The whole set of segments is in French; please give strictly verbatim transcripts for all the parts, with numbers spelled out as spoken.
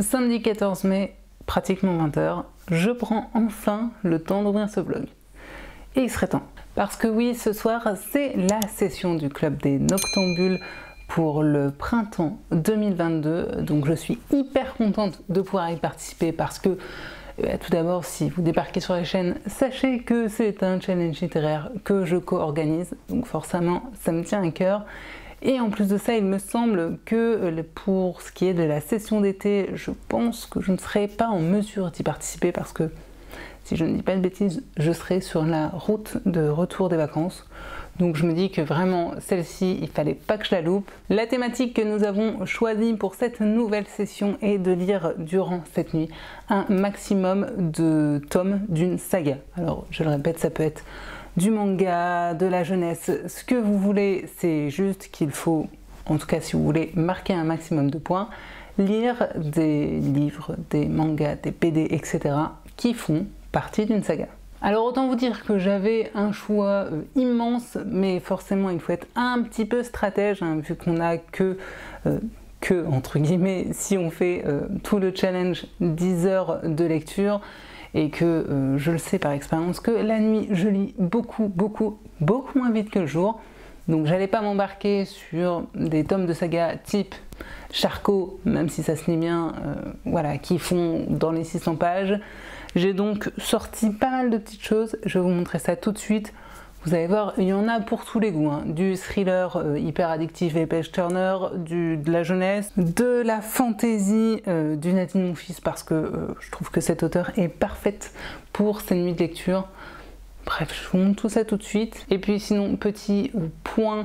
samedi quatorze mai, pratiquement vingt heures, je prends enfin le temps d'ouvrir ce vlog. Et il serait temps. Parce que oui, ce soir, c'est la session du Club des Noctambules pour le printemps deux mille vingt-deux. Donc je suis hyper contente de pouvoir y participer parce que, eh, tout d'abord, si vous débarquez sur la chaîne, sachez que c'est un challenge littéraire que je co-organise. Donc forcément, ça me tient à cœur. Et en plus de ça, il me semble que pour ce qui est de la session d'été, je pense que je ne serai pas en mesure d'y participer parce que, si je ne dis pas de bêtises, je serai sur la route de retour des vacances. Donc je me dis que vraiment, celle-ci, il fallait pas que je la loupe. La thématique que nous avons choisie pour cette nouvelle session est de lire durant cette nuit un maximum de tomes d'une saga. Alors, je le répète, ça peut être du manga, de la jeunesse, ce que vous voulez, c'est juste qu'il faut, en tout cas si vous voulez marquer un maximum de points, lire des livres, des mangas, des B D, et cetera qui font partie d'une saga. Alors autant vous dire que j'avais un choix euh, immense, mais forcément il faut être un petit peu stratège, hein, vu qu'on a que, euh, que, entre guillemets, si on fait euh, tout le challenge dix heures de lecture, et que euh, je le sais par expérience que la nuit je lis beaucoup beaucoup beaucoup moins vite que le jour, donc j'allais pas m'embarquer sur des tomes de saga type Charcot, même si ça se lit bien, euh, voilà, qui font dans les six cents pages. J'ai donc sorti pas mal de petites choses, je vais vous montrer ça tout de suite. Vous allez voir, il y en a pour tous les goûts, hein. Du thriller euh, hyper addictif et page turner, du, de la jeunesse, de la fantaisie, euh, du Nadine Monfils, parce que euh, je trouve que cette auteure est parfaite pour ces nuits de lecture. Bref, je vous montre tout ça tout de suite. Et puis sinon, petit euh, point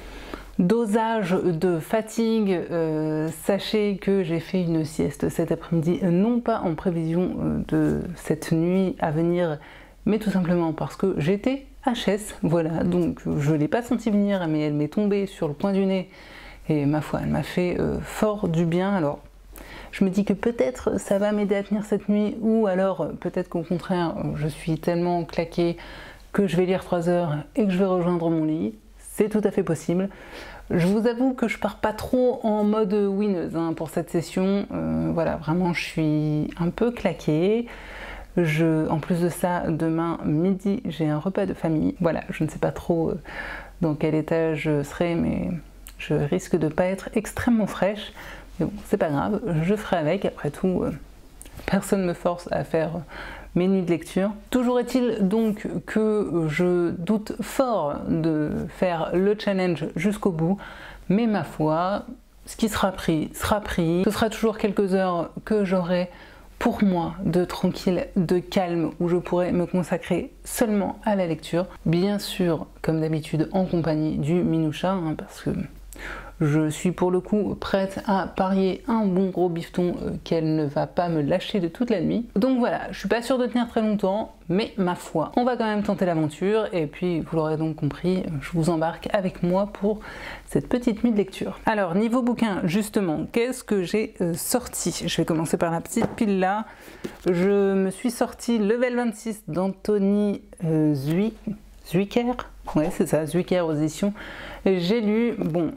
dosage de fatigue, euh, sachez que j'ai fait une sieste cet après-midi, non pas en prévision euh, de cette nuit à venir, mais tout simplement parce que j'étais H S, voilà, donc je ne l'ai pas senti venir, mais elle m'est tombée sur le coin du nez, et ma foi, elle m'a fait euh, fort du bien. Alors, je me dis que peut-être ça va m'aider à tenir cette nuit, ou alors peut-être qu'au contraire, je suis tellement claquée que je vais lire trois heures et que je vais rejoindre mon lit. C'est tout à fait possible. Je vous avoue que je pars pas trop en mode winneuse hein, pour cette session, euh, voilà, vraiment je suis un peu claquée. Je, en plus de ça, demain midi, j'ai un repas de famille. Voilà, je ne sais pas trop euh, dans quel état je serai, mais je risque de ne pas être extrêmement fraîche. Mais bon, c'est pas grave, je ferai avec. Après tout, euh, personne ne me force à faire mes nuits de lecture. Toujours est-il donc que je doute fort de faire le challenge jusqu'au bout, mais ma foi, ce qui sera pris sera pris. Ce sera toujours quelques heures que j'aurai pour moi de tranquille, de calme, où je pourrais me consacrer seulement à la lecture. Bien sûr, comme d'habitude, en compagnie du Minoucha, hein, parce que je suis pour le coup prête à parier un bon gros bifton euh, qu'elle ne va pas me lâcher de toute la nuit. Donc voilà, je suis pas sûre de tenir très longtemps, mais ma foi, on va quand même tenter l'aventure. Et puis, vous l'aurez donc compris, je vous embarque avec moi pour cette petite nuit de lecture. Alors, niveau bouquin, justement, qu'est-ce que j'ai euh, sorti? Je vais commencer par la petite pile là. Je me suis sorti Level vingt-six d'Anthony euh, Zwick, Zwicker. Ouais, c'est ça, Zwicker aux éditions. J'ai lu, bon,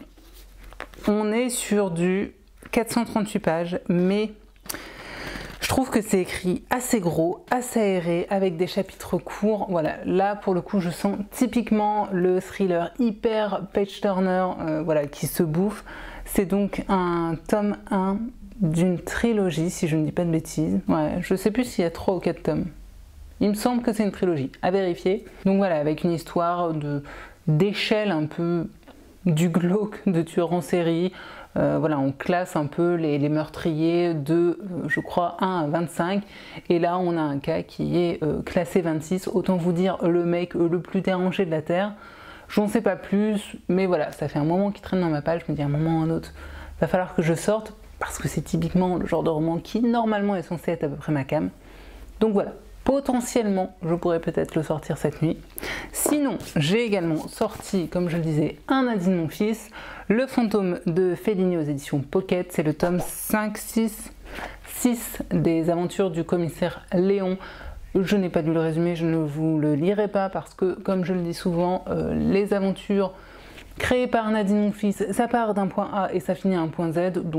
on est sur du quatre cent trente-huit pages, mais je trouve que c'est écrit assez gros, assez aéré, avec des chapitres courts. Voilà, là pour le coup je sens typiquement le thriller hyper page turner, euh, voilà, qui se bouffe. C'est donc un tome un d'une trilogie, si je ne dis pas de bêtises. Ouais, je sais plus s'il y a trois ou quatre tomes. Il me semble que c'est une trilogie, à vérifier. Donc voilà, avec une histoire de d'échelle un peu du glauque de tueurs en série. Euh, voilà, on classe un peu les, les meurtriers de, euh, je crois, un à vingt-cinq. Et là, on a un cas qui est euh, classé vingt-six. Autant vous dire, le mec euh, le plus dérangé de la Terre. J'en sais pas plus, mais voilà, ça fait un moment qu'il traîne dans ma page. Je me dis, à un moment ou à un autre, va falloir que je sorte, parce que c'est typiquement le genre de roman qui, normalement, est censé être à peu près ma came. Donc voilà. Potentiellement, je pourrais peut-être le sortir cette nuit. Sinon, j'ai également sorti, comme je le disais, un Nadine Monfils, Le fantôme de Fellini aux éditions Pocket. C'est le tome cinq, six, six des aventures du commissaire Léon. Je n'ai pas lu le résumé, je ne vous le lirai pas parce que, comme je le dis souvent, euh, les aventures créées par Nadine Monfils, ça part d'un point A et ça finit à un point Z. Donc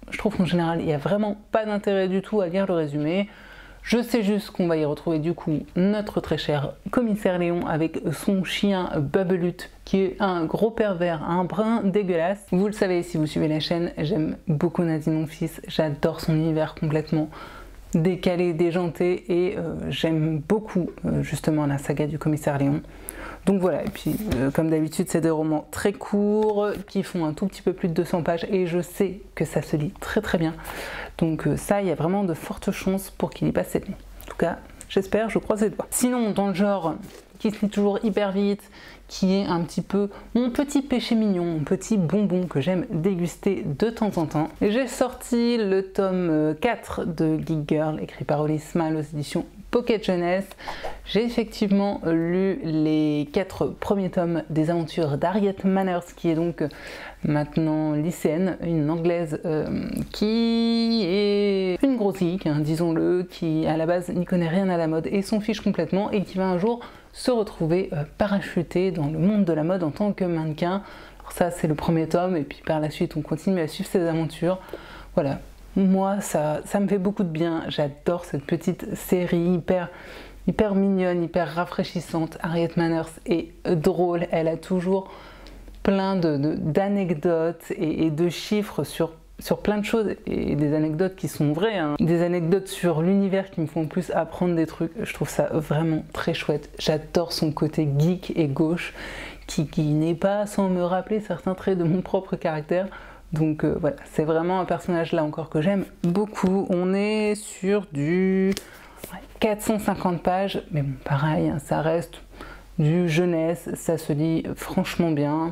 je trouve qu'en général, il n'y a vraiment pas d'intérêt du tout à lire le résumé. Je sais juste qu'on va y retrouver du coup notre très cher commissaire Léon avec son chien Babelut qui est un gros pervers, un brin dégueulasse. Vous le savez si vous suivez la chaîne, j'aime beaucoup Nadine mon fils, j'adore son univers complètement décalé, déjanté et euh, j'aime beaucoup euh, justement la saga du commissaire Léon. Donc voilà, et puis euh, comme d'habitude c'est des romans très courts qui font un tout petit peu plus de deux cents pages et je sais que ça se lit très très bien. Donc euh, ça, il y a vraiment de fortes chances pour qu'il y passe cette nuit. En tout cas, j'espère, je croise les doigts. Sinon, dans le genre qui se lit toujours hyper vite, qui est un petit peu mon petit péché mignon, mon petit bonbon que j'aime déguster de temps en temps. J'ai sorti le tome quatre de Geek Girl, écrit par Holly Smile aux éditions Pocket Jeunesse. J'ai effectivement lu les quatre premiers tomes des aventures d'Harriet Manners, qui est donc maintenant lycéenne, une anglaise euh, qui est une grosse geek, hein, disons-le, qui à la base n'y connaît rien à la mode et s'en fiche complètement et qui va un jour se retrouver euh, parachutée dans le monde de la mode en tant que mannequin. Alors ça c'est le premier tome et puis par la suite on continue à suivre ses aventures. Voilà. Moi, ça, ça me fait beaucoup de bien. J'adore cette petite série hyper, hyper mignonne, hyper rafraîchissante. Harriet Manners est drôle. Elle a toujours plein de, de, d'anecdotes et, et de chiffres sur, sur plein de choses. Et des anecdotes qui sont vraies. Hein. Des anecdotes sur l'univers qui me font plus apprendre des trucs. Je trouve ça vraiment très chouette. J'adore son côté geek et gauche qui, qui n'est pas sans me rappeler certains traits de mon propre caractère. Donc euh, voilà, c'est vraiment un personnage là encore que j'aime beaucoup. On est sur du ouais, quatre cent cinquante pages, mais bon pareil, hein, ça reste du jeunesse, ça se lit franchement bien.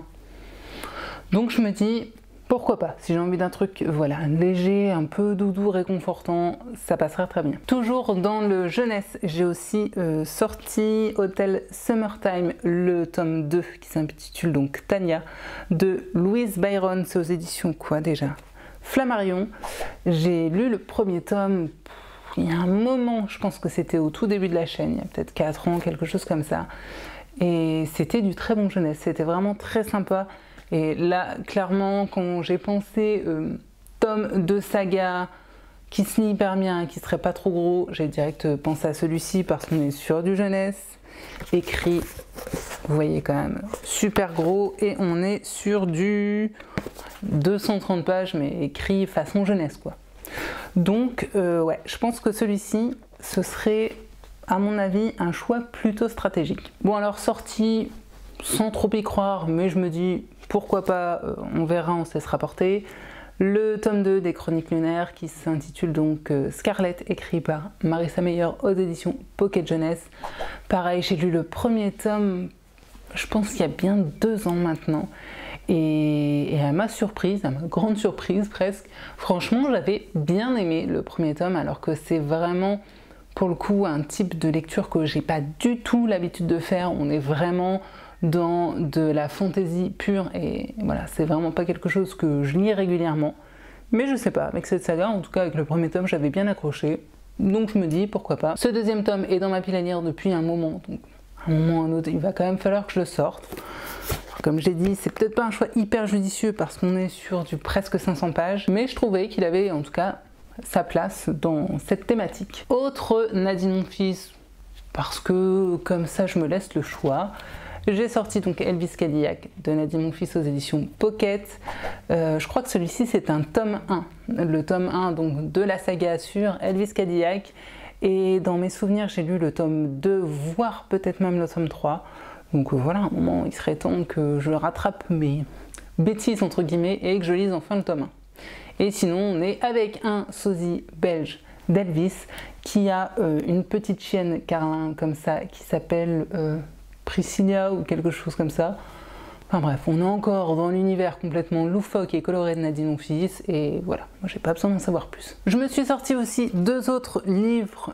Donc je me dis, pourquoi pas, si j'ai envie d'un truc voilà, léger, un peu doudou, réconfortant, ça passera très bien. Toujours dans le jeunesse, j'ai aussi euh, sorti Hotel Summertime, le tome deux, qui s'intitule donc Tania, de Louise Byron, c'est aux éditions quoi déjà? Flammarion. J'ai lu le premier tome, il y a un moment, je pense que c'était au tout début de la chaîne, il y a peut-être quatre ans, quelque chose comme ça, et c'était du très bon jeunesse, c'était vraiment très sympa. Et là, clairement, quand j'ai pensé euh, tome de saga qui se lit hyper bien, qui serait pas trop gros, j'ai direct pensé à celui-ci parce qu'on est sur du jeunesse, écrit, vous voyez quand même, super gros, et on est sur du deux cent trente pages, mais écrit façon jeunesse, quoi. Donc, euh, ouais, je pense que celui-ci, ce serait, à mon avis, un choix plutôt stratégique. Bon, alors, sorti sans trop y croire, mais je me dis... pourquoi pas, euh, on verra, on se laissera porter. Le tome deux des Chroniques lunaires qui s'intitule donc euh, Scarlett, écrit par Marissa Meyer aux éditions Pocket Jeunesse. Pareil, j'ai lu le premier tome, je pense qu'il y a bien deux ans maintenant. Et, et à ma surprise, à ma grande surprise presque, franchement j'avais bien aimé le premier tome alors que c'est vraiment pour le coup un type de lecture que j'ai pas du tout l'habitude de faire. On est vraiment dans de la fantaisie pure et voilà, c'est vraiment pas quelque chose que je lis régulièrement, mais je sais pas, avec cette saga, en tout cas avec le premier tome j'avais bien accroché, donc je me dis pourquoi pas. Ce deuxième tome est dans ma pile à lire depuis un moment, donc à un moment ou à un autre il va quand même falloir que je le sorte. Alors, comme je l'ai dit, c'est peut-être pas un choix hyper judicieux parce qu'on est sur du presque cinq cents pages, mais je trouvais qu'il avait en tout cas sa place dans cette thématique. Autre Nadine mon fils, parce que comme ça je me laisse le choix. J'ai sorti donc Elvis Cadillac de Nadine mon fils aux éditions Pocket. Euh, je crois que celui-ci c'est un tome un. Le tome un donc de la saga sur Elvis Cadillac. Et dans mes souvenirs j'ai lu le tome deux, voire peut-être même le tome trois. Donc euh, voilà, à un moment il serait temps que je rattrape mes bêtises entre guillemets et que je lise enfin le tome un. Et sinon on est avec un sosie belge d'Elvis qui a euh, une petite chienne carlin comme ça qui s'appelle... Euh, Priscilla ou quelque chose comme ça. Enfin bref, on est encore dans l'univers complètement loufoque et coloré de Nadine mon fils et voilà, moi j'ai pas besoin d'en savoir plus. Je me suis sorti aussi deux autres livres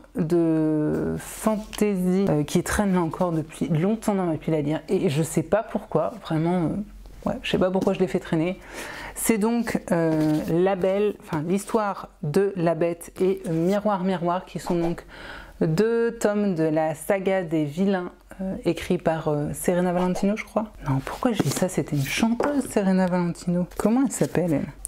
de fantasy euh, qui traînent là encore depuis longtemps dans ma pile à lire et je sais pas pourquoi, vraiment, euh, ouais, je sais pas pourquoi je les fais traîner. C'est donc euh, La Belle, enfin l'histoire de La Bête et Miroir Miroir qui sont donc deux tomes de la saga des vilains euh, écrit par euh, Serena Valentino je crois. Non, pourquoi je dis ça, c'était une chanteuse Serena Valentino. Comment elle s'appelle elle?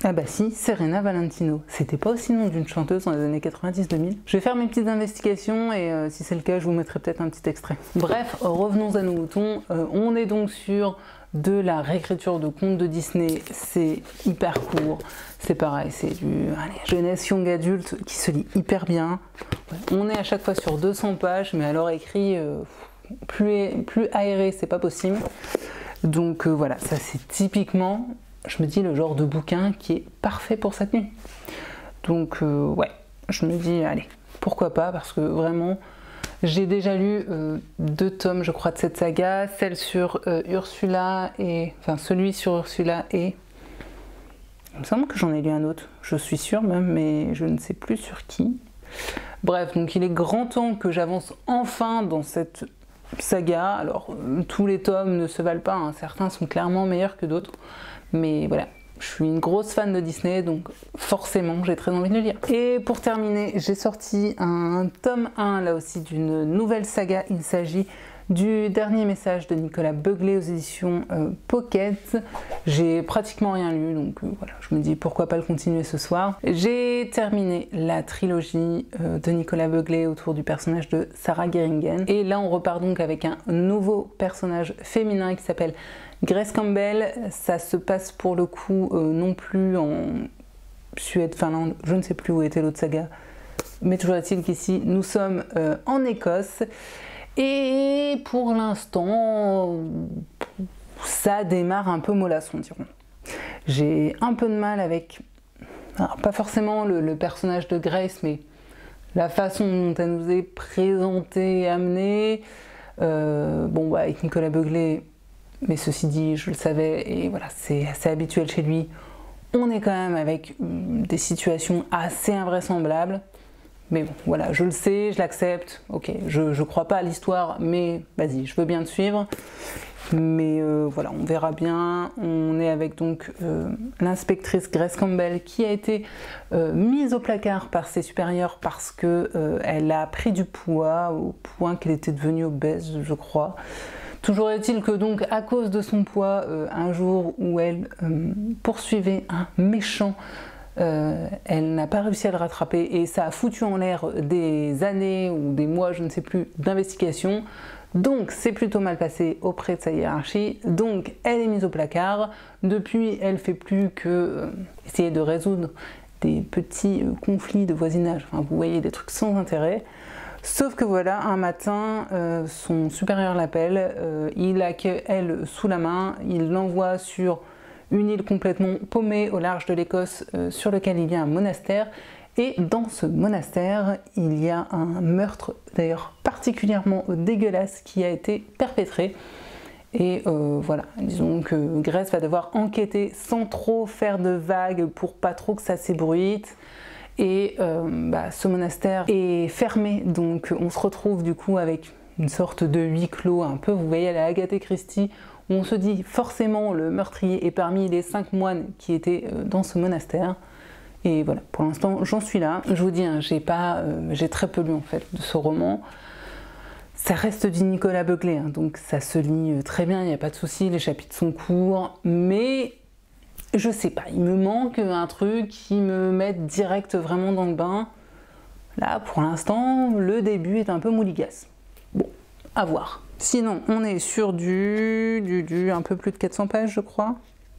Ah bah si, Serena Valentino. C'était pas aussi le nom d'une chanteuse dans les années quatre-vingt-dix deux mille. Je vais faire mes petites investigations et euh, si c'est le cas, je vous mettrai peut-être un petit extrait. Bref, revenons à nos moutons. Euh, on est donc sur de la réécriture de contes de Disney. C'est hyper court. C'est pareil, c'est du allez, jeunesse young adulte qui se lit hyper bien. On est à chaque fois sur deux cents pages, mais alors écrit euh, plus, plus aéré, c'est pas possible. Donc euh, voilà, ça c'est typiquement, je me dis, le genre de bouquin qui est parfait pour cette nuit. Donc euh, ouais, je me dis, allez, pourquoi pas, parce que vraiment, j'ai déjà lu euh, deux tomes, je crois, de cette saga, celle sur euh, Ursula et... Enfin, celui sur Ursula et... Il me semble que j'en ai lu un autre, je suis sûre même, mais je ne sais plus sur qui. Bref, donc il est grand temps que j'avance enfin dans cette saga. Alors, euh, tous les tomes ne se valent pas, hein. Certains sont clairement meilleurs que d'autres, mais voilà. Je suis une grosse fan de Disney, donc forcément j'ai très envie de le lire. Et pour terminer, j'ai sorti un tome un, là aussi, d'une nouvelle saga. Il s'agit du dernier message de Nicolas Beuglet aux éditions euh, Pocket. J'ai pratiquement rien lu, donc euh, voilà, je me dis pourquoi pas le continuer ce soir. J'ai terminé la trilogie euh, de Nicolas Beuglet autour du personnage de Sarah Geringen. Et là on repart donc avec un nouveau personnage féminin qui s'appelle Grace Campbell. Ça se passe pour le coup euh, non plus en Suède, Finlande, je ne sais plus où était l'autre saga, mais toujours est-il qu'ici nous sommes euh, en Écosse. Et pour l'instant, ça démarre un peu mollasson, dirons. J'ai un peu de mal avec, alors pas forcément le, le personnage de Grace, mais la façon dont elle nous est présentée et amenée. Euh, bon, bah, avec Nicolas Beuglet, mais ceci dit, je le savais, et voilà, c'est assez habituel chez lui. On est quand même avec des situations assez invraisemblables. Mais bon, voilà, je le sais, je l'accepte, ok, je ne crois pas à l'histoire, mais vas-y, je veux bien te suivre. Mais euh, voilà, on verra bien. On est avec donc euh, l'inspectrice Grace Campbell qui a été euh, mise au placard par ses supérieurs parce qu'elle euh, a pris du poids au point qu'elle était devenue obèse, je crois. Toujours est-il que donc à cause de son poids, euh, un jour où elle euh, poursuivait un méchant, Euh, elle n'a pas réussi à le rattraper et ça a foutu en l'air des années ou des mois, je ne sais plus, d'investigation. Donc c'est plutôt mal passé auprès de sa hiérarchie, donc elle est mise au placard. Depuis, elle fait plus que euh, essayer de résoudre des petits euh, conflits de voisinage, enfin vous voyez, des trucs sans intérêt. Sauf que voilà, un matin, euh, son supérieur l'appelle, euh, il a qu'elle sous la main, il l'envoie sur une île complètement paumée au large de l'Écosse, euh, sur lequel il y a un monastère. Et dans ce monastère, il y a un meurtre, d'ailleurs particulièrement dégueulasse, qui a été perpétré. Et euh, voilà, disons que Grace va devoir enquêter sans trop faire de vagues pour pas trop que ça s'ébruite. Et euh, bah, ce monastère est fermé, donc on se retrouve du coup avec une sorte de huis clos, un peu, vous voyez, à la Agatha Christie, où on se dit forcément le meurtrier est parmi les cinq moines qui étaient dans ce monastère. Et voilà, pour l'instant j'en suis là. Je vous dis, hein, j'ai pas, euh, j'ai très peu lu en fait de ce roman. Ça reste du Nicolas Beuglet, hein, donc ça se lit très bien, il n'y a pas de souci, les chapitres sont courts, mais je sais pas, il me manque un truc qui me mette direct vraiment dans le bain. Là, pour l'instant, le début est un peu mouligasse. Bon, à voir. Sinon, on est sur du, du, du un peu plus de quatre cents pages, je crois.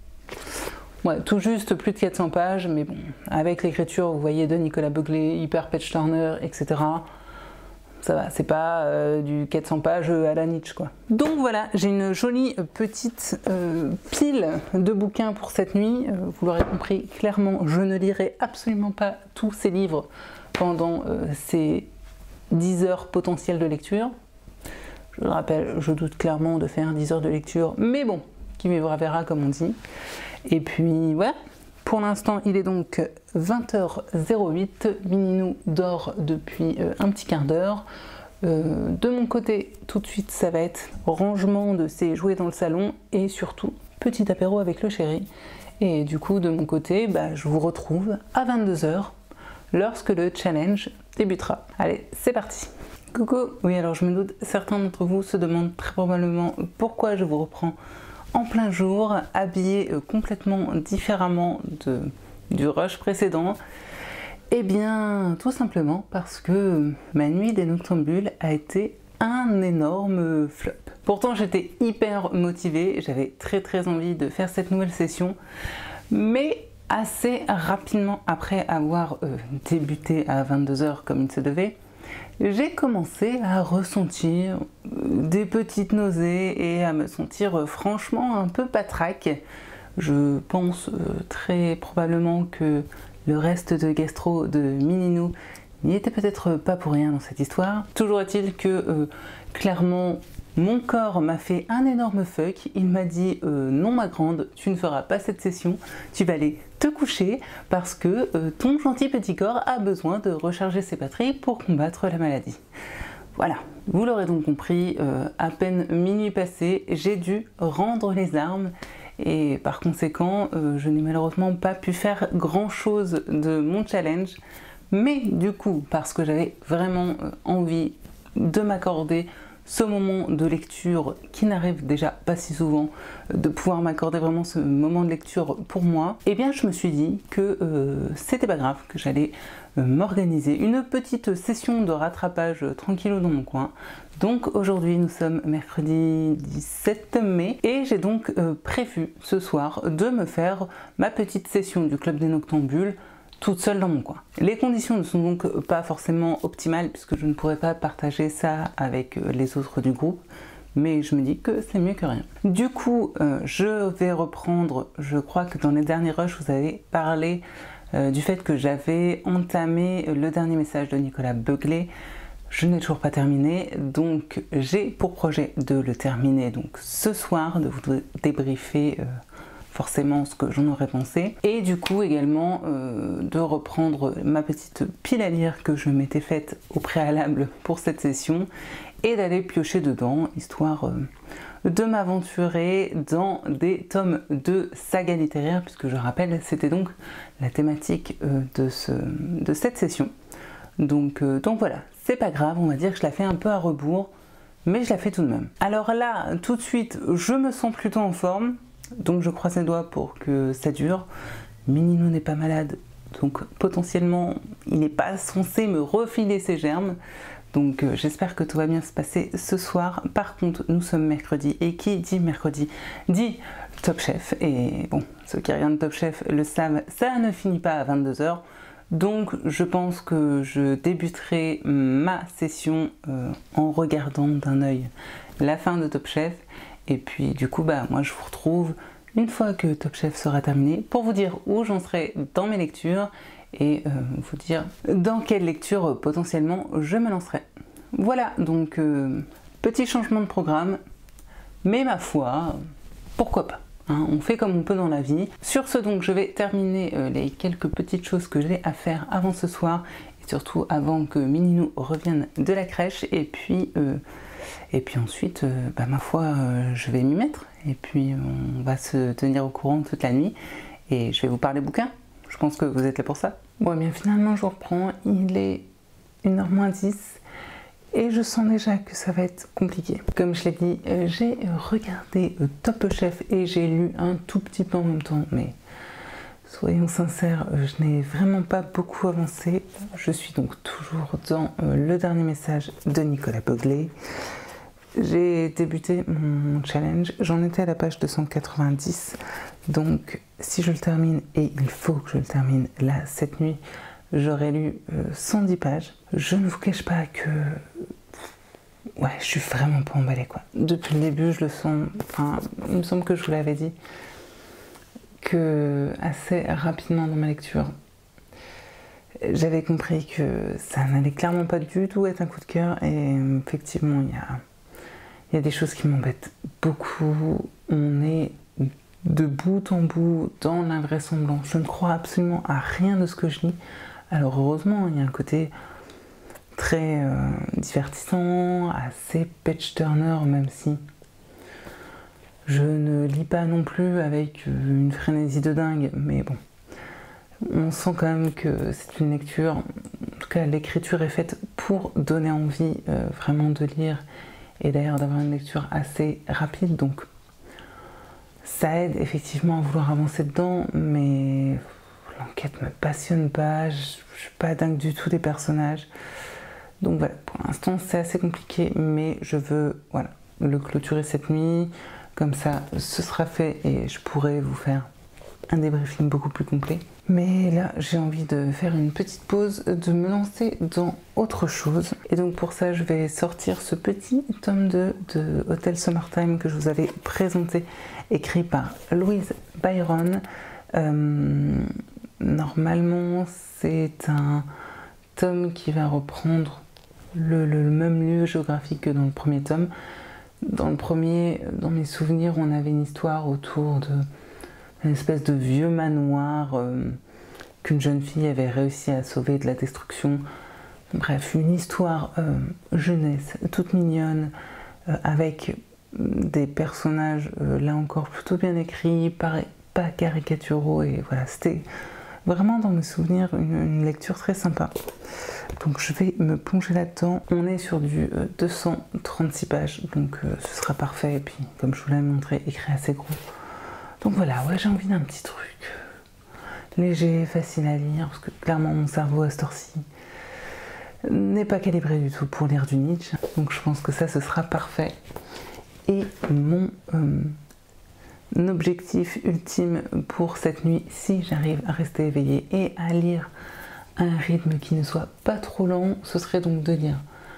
Ouais, tout juste plus de quatre cents pages, mais bon, avec l'écriture, vous voyez, de Nicolas Beuglet, hyper page-turner, et cetera. Ça va, c'est pas euh, du quatre cents pages à la Nietzsche, quoi. Donc voilà, j'ai une jolie petite euh, pile de bouquins pour cette nuit. Euh, vous l'aurez compris, clairement, je ne lirai absolument pas tous ces livres pendant euh, ces dix heures potentielles de lecture. Je le rappelle, je doute clairement de faire dix heures de lecture, mais bon, qui vivra verra, comme on dit. Et puis voilà, pour l'instant il est donc vingt heures zéro huit, Mininou dort depuis euh, un petit quart d'heure. Euh, de mon côté, tout de suite, ça va être rangement de ses jouets dans le salon et surtout petit apéro avec le chéri. Et du coup, de mon côté, bah, je vous retrouve à vingt-deux heures lorsque le challenge débutera. Allez, c'est parti! Coucou! Oui, alors je me doute, certains d'entre vous se demandent très probablement pourquoi je vous reprends en plein jour, habillée complètement différemment de du rush précédent? Eh bien, tout simplement parce que ma nuit des noctambules a été un énorme flop. Pourtant, j'étais hyper motivée, j'avais très très envie de faire cette nouvelle session, mais assez rapidement après avoir euh, débuté à vingt-deux heures comme il se devait, j'ai commencé à ressentir des petites nausées et à me sentir euh, franchement un peu patraque. Je pense euh, très probablement que le reste de gastro de Mininou n'y était peut-être pas pour rien dans cette histoire. Toujours est-il que euh, clairement mon corps m'a fait un énorme fuck. Il m'a dit euh, non ma grande, tu ne feras pas cette session, tu vas aller te coucher parce que euh, ton gentil petit corps a besoin de recharger ses batteries pour combattre la maladie. Voilà, vous l'aurez donc compris, euh, à peine minuit passé, j'ai dû rendre les armes. Et par conséquent, euh, je n'ai malheureusement pas pu faire grand chose de mon challenge, mais du coup, parce que j'avais vraiment euh, envie de m'accorder ce moment de lecture qui n'arrive déjà pas si souvent, euh, de pouvoir m'accorder vraiment ce moment de lecture pour moi, et eh bien je me suis dit que euh, c'était pas grave, que j'allais euh, m'organiser une petite session de rattrapage euh, tranquillou dans mon coin. Donc aujourd'hui nous sommes mercredi dix-sept mai et j'ai donc euh, prévu ce soir de me faire ma petite session du Club des Noctambules toute seule dans mon coin. Les conditions ne sont donc pas forcément optimales puisque je ne pourrais pas partager ça avec les autres du groupe, mais je me dis que c'est mieux que rien. Du coup euh, je vais reprendre, je crois que dans les derniers rushs vous avez parlé euh, du fait que j'avais entamé le dernier message de Nicolas Beuglet. Je n'ai toujours pas terminé, donc j'ai pour projet de le terminer donc ce soir, de vous débriefer euh, forcément ce que j'en aurais pensé, et du coup également euh, de reprendre ma petite pile à lire que je m'étais faite au préalable pour cette session, et d'aller piocher dedans, histoire euh, de m'aventurer dans des tomes de saga littéraire, puisque je rappelle, c'était donc la thématique euh, de, ce, de cette session. Donc, euh, donc voilà, c'est pas grave, on va dire que je la fais un peu à rebours, mais je la fais tout de même. Alors là, tout de suite, je me sens plutôt en forme, donc je croise les doigts pour que ça dure. Mininou n'est pas malade, donc potentiellement, il n'est pas censé me refiler ses germes. Donc euh, j'espère que tout va bien se passer ce soir. Par contre, nous sommes mercredi, et qui dit mercredi dit Top Chef. Et bon, ceux qui regardent Top Chef le savent, ça ne finit pas à vingt-deux heures. Donc je pense que je débuterai ma session euh, en regardant d'un œil la fin de Top Chef, et puis du coup bah moi je vous retrouve une fois que Top Chef sera terminé pour vous dire où j'en serai dans mes lectures et euh, vous dire dans quelle lecture euh, potentiellement je me lancerai. Voilà, donc euh, petit changement de programme, mais ma foi, pourquoi pas. Hein, on fait comme on peut dans la vie. Sur ce, donc, je vais terminer euh, les quelques petites choses que j'ai à faire avant ce soir, et surtout avant que Mininou revienne de la crèche. Et puis, euh, et puis ensuite, euh, bah, ma foi, euh, je vais m'y mettre. Et puis, on va se tenir au courant toute la nuit. Et je vais vous parler bouquin. Je pense que vous êtes là pour ça. Bon, bien finalement, je reprends. Il est une heure moins dix. Et je sens déjà que ça va être compliqué. Comme je l'ai dit, euh, j'ai regardé euh, Top Chef et j'ai lu un tout petit peu en même temps, mais soyons sincères, euh, je n'ai vraiment pas beaucoup avancé. Je suis donc toujours dans euh, le dernier message de Nicolas Beuglet. J'ai débuté mon challenge, j'en étais à la page deux cent quatre-vingt-dix, donc si je le termine, et il faut que je le termine là cette nuit, j'aurais lu euh, cent dix pages. Je ne vous cache pas que... Ouais, je suis vraiment pas emballée, quoi. Depuis le début, je le sens... Enfin, il me semble que je vous l'avais dit, que assez rapidement dans ma lecture, j'avais compris que ça n'allait clairement pas du tout être un coup de cœur. Et effectivement, il y a, il y a des choses qui m'embêtent beaucoup. On est de bout en bout dans l'invraisemblance. Je ne crois absolument à rien de ce que je lis. Alors heureusement, il y a un côté très euh, divertissant, assez page-turner, même si je ne lis pas non plus avec une frénésie de dingue, mais bon, on sent quand même que c'est une lecture, en tout cas l'écriture est faite pour donner envie euh, vraiment de lire, et d'ailleurs d'avoir une lecture assez rapide, donc ça aide effectivement à vouloir avancer dedans, mais l'enquête me passionne pas, je, je suis pas dingue du tout des personnages. Donc voilà, pour l'instant c'est assez compliqué, mais je veux voilà, le clôturer cette nuit, comme ça ce sera fait et je pourrai vous faire un débriefing beaucoup plus complet. Mais là j'ai envie de faire une petite pause, de me lancer dans autre chose. Et donc pour ça je vais sortir ce petit tome deux de Hotel Summertime que je vous avais présenté, écrit par Louise Byron. Euh, normalement c'est un tome qui va reprendre le, le, le même lieu géographique que dans le premier tome. Dans le premier, dans mes souvenirs, on avait une histoire autour de une espèce de vieux manoir euh, qu'une jeune fille avait réussi à sauver de la destruction. Bref, une histoire euh, jeunesse, toute mignonne, euh, avec des personnages, euh, là encore, plutôt bien écrits, pas, pas caricaturaux, et voilà, c'était vraiment dans mes souvenirs une, une lecture très sympa. Donc je vais me plonger là-dedans. On est sur du euh, deux cent trente-six pages, donc euh, ce sera parfait. Et puis, comme je vous l'ai montré, écrit assez gros. Donc voilà, ouais, j'ai envie d'un petit truc léger, facile à lire, parce que clairement mon cerveau à cette heure-ci n'est pas calibré du tout pour lire du Nietzsche. Donc je pense que ça, ce sera parfait. Et mon euh, objectif ultime pour cette nuit, si j'arrive à rester éveillée et à lire à un rythme qui ne soit pas trop lent, ce serait donc de lire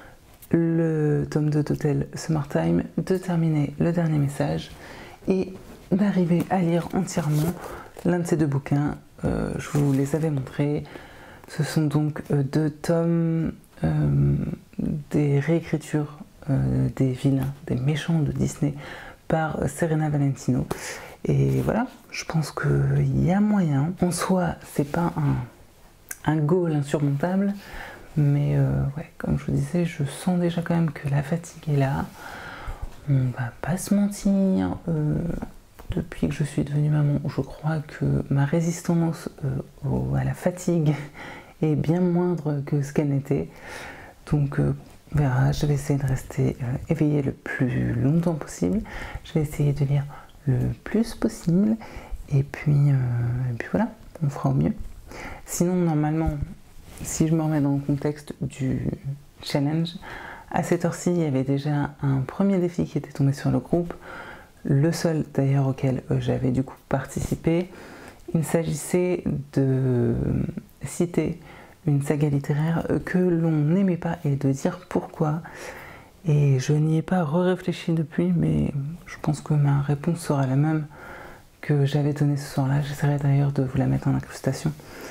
le tome deux d'Hotel Summertime, de terminer le dernier message et d'arriver à lire entièrement l'un de ces deux bouquins. Euh, je vous les avais montrés. Ce sont donc euh, deux tomes euh, des réécritures euh, des vilains, des méchants de Disney par Serena Valentino. Et voilà, je pense qu'il y a moyen. En soi, c'est pas un, un goal insurmontable, mais euh, ouais, comme je vous disais, je sens déjà quand même que la fatigue est là. On va pas se mentir. Euh, Depuis que je suis devenue maman, je crois que ma résistance euh, au, à la fatigue est bien moindre que ce qu'elle n'était. Donc, euh, on verra. Je vais essayer de rester euh, éveillée le plus longtemps possible. Je vais essayer de lire le plus possible. Et puis, euh, et puis voilà, on fera au mieux. Sinon, normalement, si je me remets dans le contexte du challenge, à cette heure-ci, il y avait déjà un premier défi qui était tombé sur le groupe. Le seul d'ailleurs auquel euh, j'avais du coup participé. Il s'agissait de citer une saga littéraire que l'on n'aimait pas et de dire pourquoi. Et je n'y ai pas re-réfléchi depuis, mais je pense que ma réponse sera la même que j'avais donnée ce soir-là. J'essaierai d'ailleurs de vous la mettre en incrustation.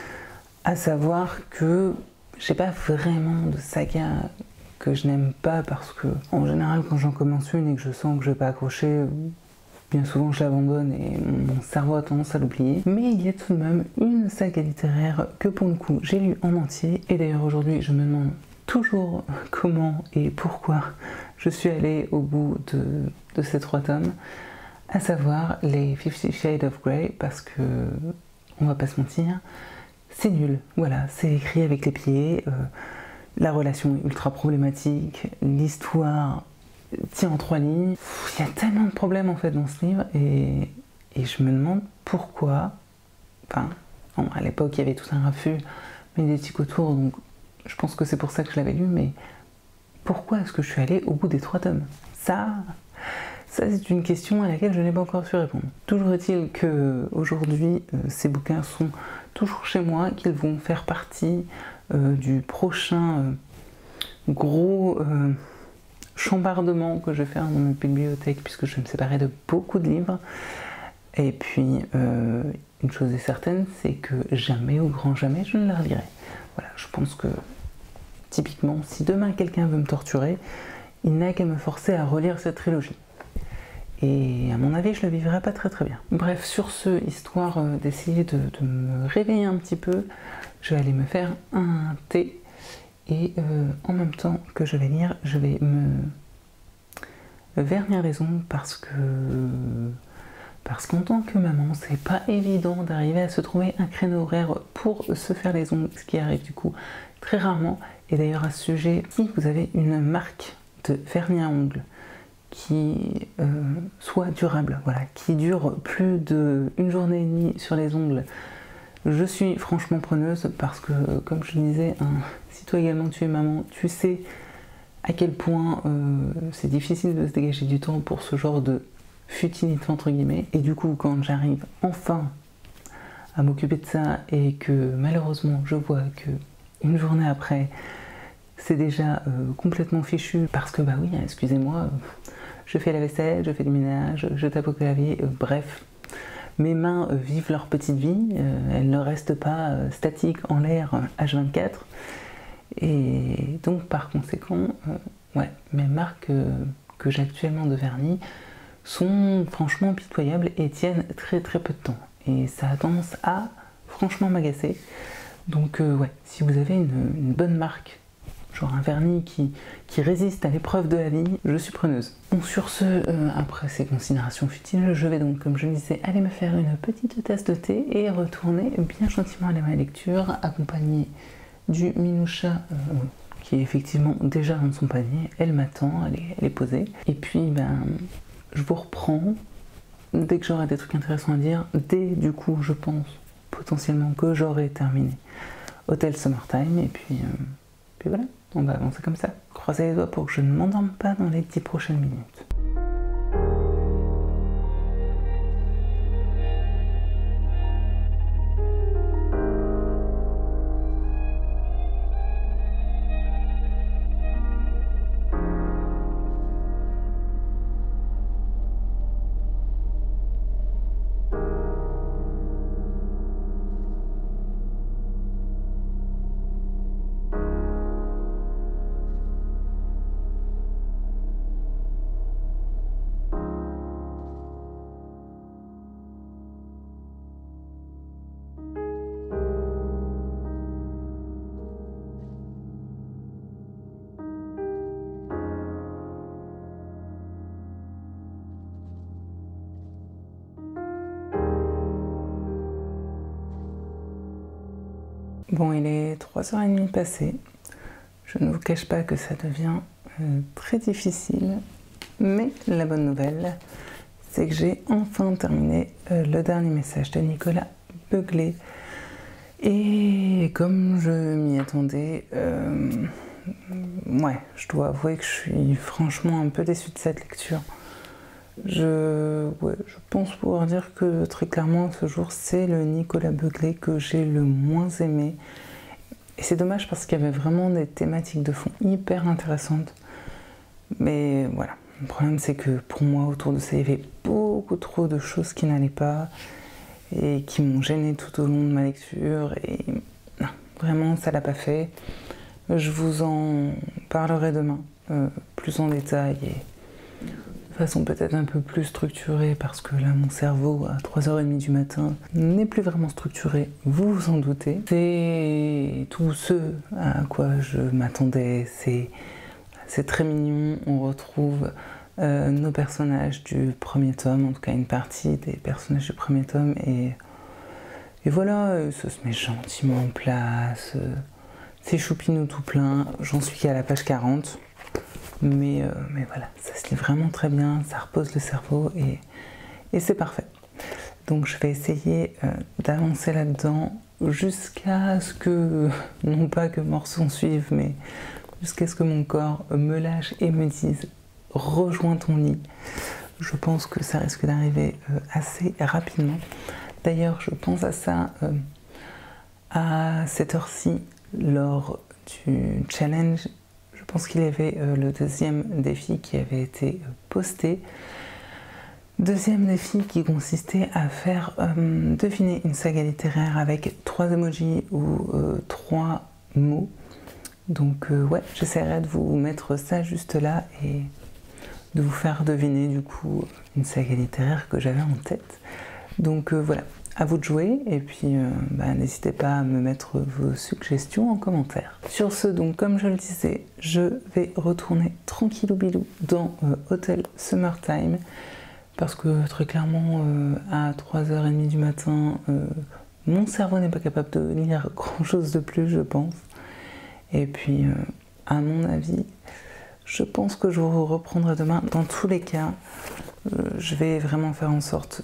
À savoir que j'ai pas vraiment de saga que je n'aime pas, parce que en général quand j'en commence une et que je sens que je vais pas accrocher, bien souvent je l'abandonne et mon cerveau a tendance à l'oublier. Mais il y a tout de même une saga littéraire que pour le coup j'ai lu en entier, et d'ailleurs aujourd'hui je me demande toujours comment et pourquoi je suis allée au bout de, de ces trois tomes, à savoir les Fifty Shades of Grey, parce que on va pas se mentir, c'est nul. Voilà, c'est écrit avec les pieds, euh, la relation est ultra problématique, l'histoire tient en trois lignes. Il y a tellement de problèmes en fait dans ce livre, et, et je me demande pourquoi. Enfin, bon, à l'époque il y avait tout un raffut médiatique autour, donc je pense que c'est pour ça que je l'avais lu, mais pourquoi est-ce que je suis allée au bout des trois tomes? Ça, ça c'est une question à laquelle je n'ai pas encore su répondre. Toujours est-il que aujourd'hui euh, ces bouquins sont toujours chez moi, qu'ils vont faire partie euh, du prochain euh, gros euh, chambardement que je vais faire dans ma bibliothèque, puisque je vais me séparer de beaucoup de livres. Et puis euh, une chose est certaine, c'est que jamais, au grand jamais, je ne la relirai. Voilà, je pense que typiquement, si demain quelqu'un veut me torturer, il n'a qu'à me forcer à relire cette trilogie. Et à mon avis, je le vivrai pas très très bien. Bref, sur ce, histoire d'essayer de, de me réveiller un petit peu, je vais aller me faire un thé. Et euh, en même temps que je vais lire, je vais me vernir les ongles, parce que parce qu'en tant que maman, c'est pas évident d'arriver à se trouver un créneau horaire pour se faire les ongles, ce qui arrive du coup très rarement. Et d'ailleurs à ce sujet, si vous avez une marque de vernis à ongles qui euh, soit durable, voilà, qui dure plus d'une journée et demie sur les ongles, Je suis franchement preneuse parce que, comme je disais, hein, si toi également tu es maman, tu sais à quel point euh, c'est difficile de se dégager du temps pour ce genre de futilité entre guillemets. Et du coup, quand j'arrive enfin à m'occuper de ça et que malheureusement je vois que une journée après c'est déjà euh, complètement fichu parce que bah oui, excusez-moi, euh, je fais la vaisselle, je fais du ménage, je tape au clavier, euh, bref, mes mains euh, vivent leur petite vie, euh, elles ne restent pas euh, statiques en l'air euh, H vingt-quatre et donc par conséquent, euh, ouais, mes marques euh, que j'ai actuellement de vernis sont franchement pitoyables et tiennent très très peu de temps. Et ça a tendance à franchement m'agacer. Donc euh, ouais, si vous avez une, une bonne marque, genre un vernis qui, qui résiste à l'épreuve de la vie, je suis preneuse. Bon, sur ce, euh, après ces considérations futiles, je vais donc, comme je le disais, aller me faire une petite tasse de thé et retourner bien gentiment à ma lecture, accompagnée du Minoucha euh, qui est effectivement déjà dans son panier. Elle m'attend, elle est, elle est posée. Et puis, ben, je vous reprends dès que j'aurai des trucs intéressants à dire, dès du coup je pense potentiellement que j'aurai terminé Hotel Summertime et puis, euh, puis voilà, on va avancer comme ça. Croisez les doigts pour que je ne m'endorme pas dans les dix prochaines minutes. Bon, il est trois heures trente passées. Je ne vous cache pas que ça devient euh, très difficile, mais la bonne nouvelle, c'est que j'ai enfin terminé euh, le dernier message de Nicolas Beuglé. Et comme je m'y attendais, euh, ouais, je dois avouer que je suis franchement un peu déçue de cette lecture. Je, ouais, je pense pouvoir dire que très clairement ce jour c'est le Nicolas Beuglé que j'ai le moins aimé et c'est dommage parce qu'il y avait vraiment des thématiques de fond hyper intéressantes, mais voilà, le problème c'est que pour moi autour de ça il y avait beaucoup trop de choses qui n'allaient pas et qui m'ont gêné tout au long de ma lecture et non, vraiment ça l'a pas fait. Je vous en parlerai demain euh, plus en détail et de façon peut-être un peu plus structurée parce que là mon cerveau à trois heures trente du matin n'est plus vraiment structuré, vous vous en doutez. C'est tout ce à quoi je m'attendais, c'est c'est très mignon, on retrouve euh, nos personnages du premier tome, en tout cas une partie des personnages du premier tome et, et voilà, ça se met gentiment en place, c'est choupinou tout plein, j'en suis qu'à la page quarante. Mais, euh, mais voilà, ça se lit vraiment très bien, ça repose le cerveau et, et c'est parfait. Donc je vais essayer euh, d'avancer là-dedans jusqu'à ce que, non pas que mort s'en suive, mais jusqu'à ce que mon corps me lâche et me dise « rejoins ton lit ». Je pense que ça risque d'arriver euh, assez rapidement. D'ailleurs, je pense à ça euh, à cette heure-ci, lors du challenge. Je pense qu'il y avait euh, le deuxième défi qui avait été euh, posté. Deuxième défi qui consistait à faire euh, deviner une saga littéraire avec trois emojis ou euh, trois mots. Donc euh, ouais, j'essaierai de vous mettre ça juste là et de vous faire deviner du coup une saga littéraire que j'avais en tête. Donc euh, voilà, à vous de jouer et puis euh, bah, n'hésitez pas à me mettre vos suggestions en commentaire. Sur ce, donc comme je le disais, je vais retourner tranquillou bilou dans euh, Hotel Summertime parce que très clairement euh, à trois heures trente du matin, euh, mon cerveau n'est pas capable de lire grand chose de plus, je pense. Et puis euh, à mon avis, je pense que je vous reprendrai demain. Dans tous les cas, euh, je vais vraiment faire en sorte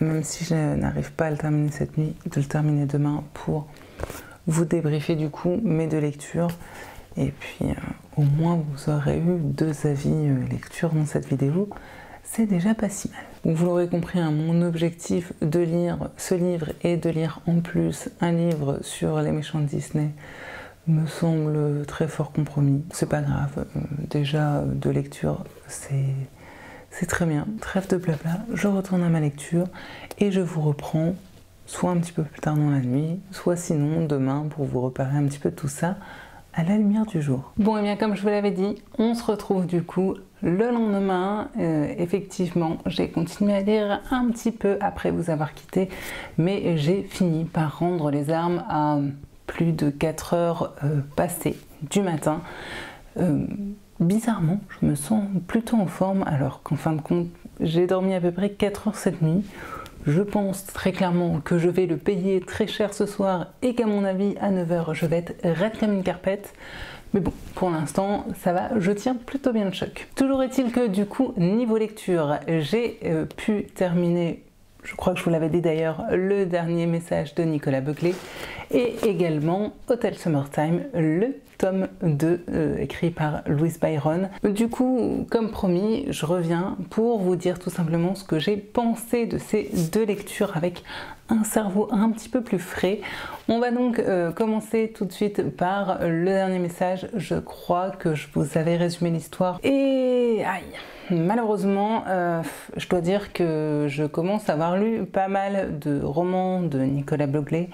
même si je n'arrive pas à le terminer cette nuit, de le terminer demain pour vous débriefer du coup mes deux lectures. Et puis euh, au moins vous aurez eu deux avis euh, lecture dans cette vidéo. C'est déjà pas si mal. Donc vous l'aurez compris, hein, mon objectif de lire ce livre et de lire en plus un livre sur les méchants de Disney me semble très fort compromis. C'est pas grave, euh, déjà de lecture c'est c'est très bien. Trêve de blabla, je retourne à ma lecture et je vous reprends soit un petit peu plus tard dans la nuit, soit sinon demain pour vous reparler un petit peu de tout ça à la lumière du jour. Bon et bien comme je vous l'avais dit, on se retrouve du coup le lendemain. Euh, effectivement, j'ai continué à lire un petit peu après vous avoir quitté, mais j'ai fini par rendre les armes à plus de quatre heures euh, passées du matin. Euh, bizarrement, je me sens plutôt en forme alors qu'en fin de compte, j'ai dormi à peu près quatre heures cette nuit. Je pense très clairement que je vais le payer très cher ce soir et qu'à mon avis, à neuf heures, je vais être raide comme une carpette. Mais bon, pour l'instant, ça va, je tiens plutôt bien le choc. Toujours est-il que du coup, niveau lecture, j'ai euh, pu terminer, je crois que je vous l'avais dit d'ailleurs, le dernier message de Nicolas Buckley et également Hotel Summertime, le tome deux euh, écrit par Louise Byron. Du coup, comme promis, je reviens pour vous dire tout simplement ce que j'ai pensé de ces deux lectures avec un cerveau un petit peu plus frais. On va donc euh, commencer tout de suite par le dernier message. Je crois que je vous avais résumé l'histoire et aïe, malheureusement, euh, je dois dire que je commence à avoir lu pas mal de romans de Nicolas Buckley.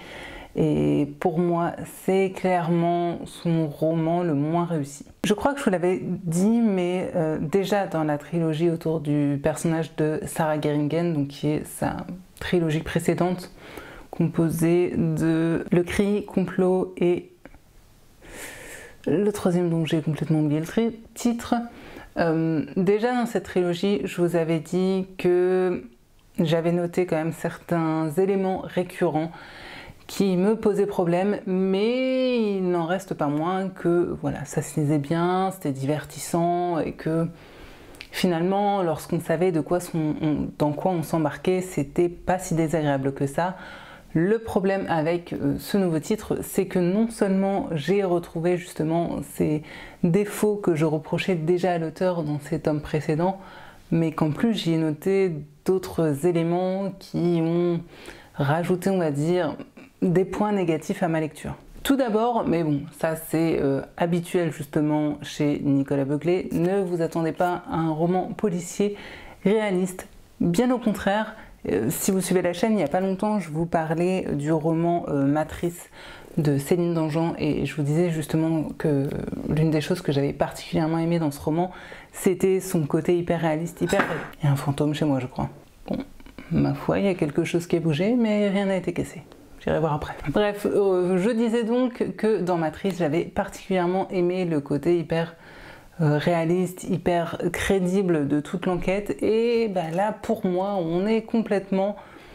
Et pour moi, c'est clairement son roman le moins réussi. Je crois que je vous l'avais dit, mais euh, déjà dans la trilogie autour du personnage de Sarah Geringen, donc qui est sa trilogie précédente, composée de Le Cri, Complot et le troisième dont j'ai complètement oublié le titre. Euh, déjà dans cette trilogie, je vous avais dit que j'avais noté quand même certains éléments récurrents qui me posait problème, mais il n'en reste pas moins que voilà, ça se lisait bien, c'était divertissant et que finalement, lorsqu'on savait de quoi son, on, dans quoi on s'embarquait, c'était pas si désagréable que ça. Le problème avec euh, ce nouveau titre, c'est que non seulement j'ai retrouvé justement ces défauts que je reprochais déjà à l'auteur dans ses tomes précédents, mais qu'en plus j'y ai noté d'autres éléments qui ont rajouté, on va dire, des points négatifs à ma lecture. Tout d'abord, mais bon, ça c'est euh, habituel justement chez Nicolas Buckley, ne vous attendez pas à un roman policier réaliste. Bien au contraire, euh, si vous suivez la chaîne, il n'y a pas longtemps, je vous parlais du roman euh, Matrice de Céline Dangean et je vous disais justement que l'une des choses que j'avais particulièrement aimé dans ce roman, c'était son côté hyper réaliste, hyper... Il y a un fantôme chez moi, je crois. Bon, ma foi, il y a quelque chose qui a bougé, mais rien n'a été cassé. J'irai voir après. Bref, euh, je disais donc que dans Matrice, j'avais particulièrement aimé le côté hyper euh, réaliste, hyper crédible de toute l'enquête. Et bah, là, pour moi, on est complètement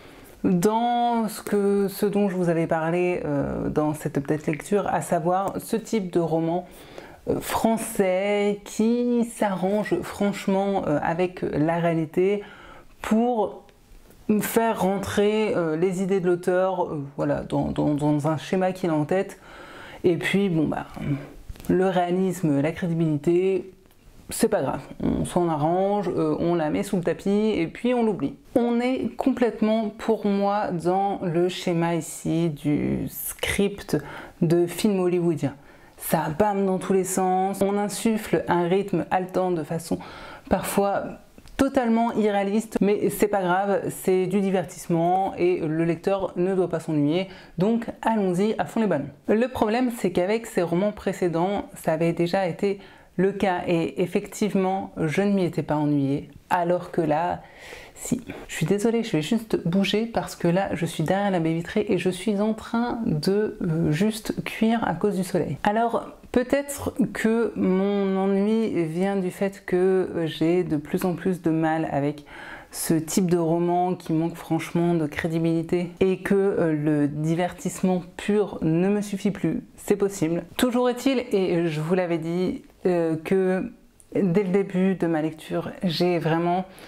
dans ce, que, ce dont je vous avais parlé euh, dans cette peut-être lecture, à savoir ce type de roman euh, français qui s'arrange franchement euh, avec la réalité pour faire rentrer euh, les idées de l'auteur euh, voilà, dans, dans, dans un schéma qu'il a en tête. Et puis, bon, bah, le réalisme, la crédibilité, c'est pas grave. On s'en arrange, euh, on la met sous le tapis et puis on l'oublie. On est complètement, pour moi, dans le schéma ici du script de film hollywoodien. Ça bam dans tous les sens, on insuffle un rythme haletant de façon parfois totalement irréaliste, mais c'est pas grave, c'est du divertissement et le lecteur ne doit pas s'ennuyer, donc allons-y à fond les ballons. Le problème, c'est qu'avec ces romans précédents, ça avait déjà été le cas et effectivement, je ne m'y étais pas ennuyée, alors que là, si. Je suis désolée, je vais juste bouger parce que là, je suis derrière la baie vitrée et je suis en train de euh, juste cuire à cause du soleil. Alors, peut-être que mon ennui vient du fait que j'ai de plus en plus de mal avec ce type de roman qui manque franchement de crédibilité et que euh, le divertissement pur ne me suffit plus. C'est possible. Toujours est-il, et je vous l'avais dit, euh, que dès le début de ma lecture, j'ai vraiment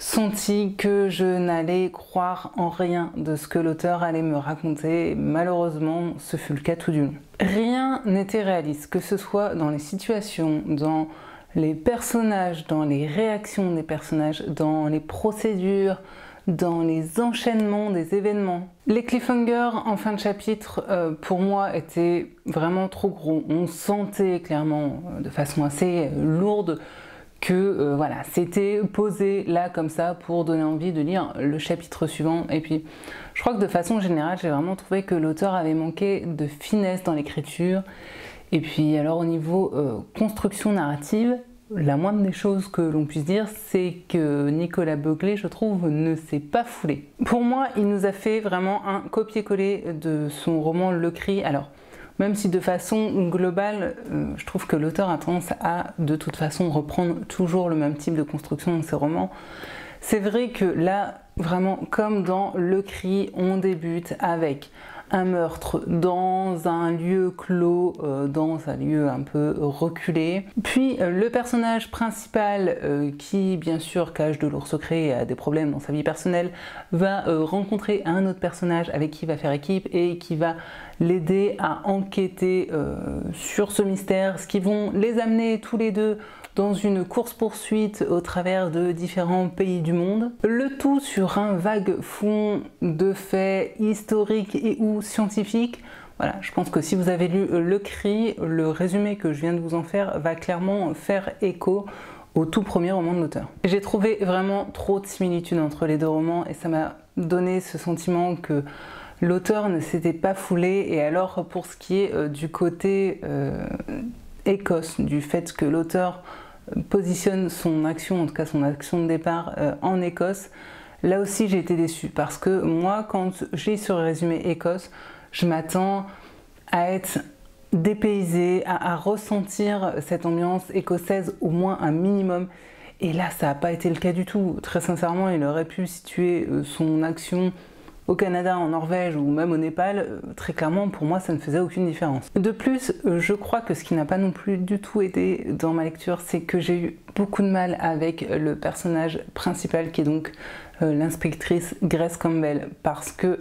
senti que je n'allais croire en rien de ce que l'auteur allait me raconter. Et malheureusement, ce fut le cas tout du long. Rien n'était réaliste, que ce soit dans les situations, dans les personnages, dans les réactions des personnages, dans les procédures, dans les enchaînements des événements. Les cliffhangers en fin de chapitre, euh, pour moi, étaient vraiment trop gros. On sentait clairement, euh, de façon assez euh, lourde, que euh, voilà, c'était posé là comme ça pour donner envie de lire le chapitre suivant. Et puis, je crois que de façon générale, j'ai vraiment trouvé que l'auteur avait manqué de finesse dans l'écriture. Et puis, alors au niveau euh, construction narrative, la moindre des choses que l'on puisse dire, c'est que Nicolas Beuglet, je trouve, ne s'est pas foulé. Pour moi, il nous a fait vraiment un copier-coller de son roman Le Cri. Alors, même si de façon globale, euh, je trouve que l'auteur a tendance à, de toute façon, reprendre toujours le même type de construction dans ses romans, c'est vrai que là, vraiment, comme dans Le Cri, on débute avec un meurtre dans un lieu clos, euh, dans un lieu un peu reculé. Puis euh, le personnage principal, euh, qui bien sûr cache de lourds secrets et a des problèmes dans sa vie personnelle, va euh, rencontrer un autre personnage avec qui il va faire équipe et qui va l'aider à enquêter euh, sur ce mystère, ce qui vont les amener tous les deux dans une course-poursuite au travers de différents pays du monde. Le tout sur un vague fond de faits historiques et ou scientifiques. Voilà, je pense que si vous avez lu Le Cri, le résumé que je viens de vous en faire va clairement faire écho au tout premier roman de l'auteur. J'ai trouvé vraiment trop de similitudes entre les deux romans et ça m'a donné ce sentiment que l'auteur ne s'était pas foulé. Et alors pour ce qui est euh, du côté euh, Écosse, du fait que l'auteur positionne son action, en tout cas son action de départ euh, en Écosse, là aussi j'ai été déçue parce que moi quand j'ai sur le résumé Écosse, je m'attends à être dépaysée, à, à ressentir cette ambiance écossaise au moins un minimum, et là ça n'a pas été le cas du tout. Très sincèrement, il aurait pu situer euh, son action au Canada, en Norvège ou même au Népal, très clairement pour moi ça ne faisait aucune différence. De plus, je crois que ce qui n'a pas non plus du tout aidé dans ma lecture, c'est que j'ai eu beaucoup de mal avec le personnage principal qui est donc euh, l'inspectrice Grace Campbell, parce que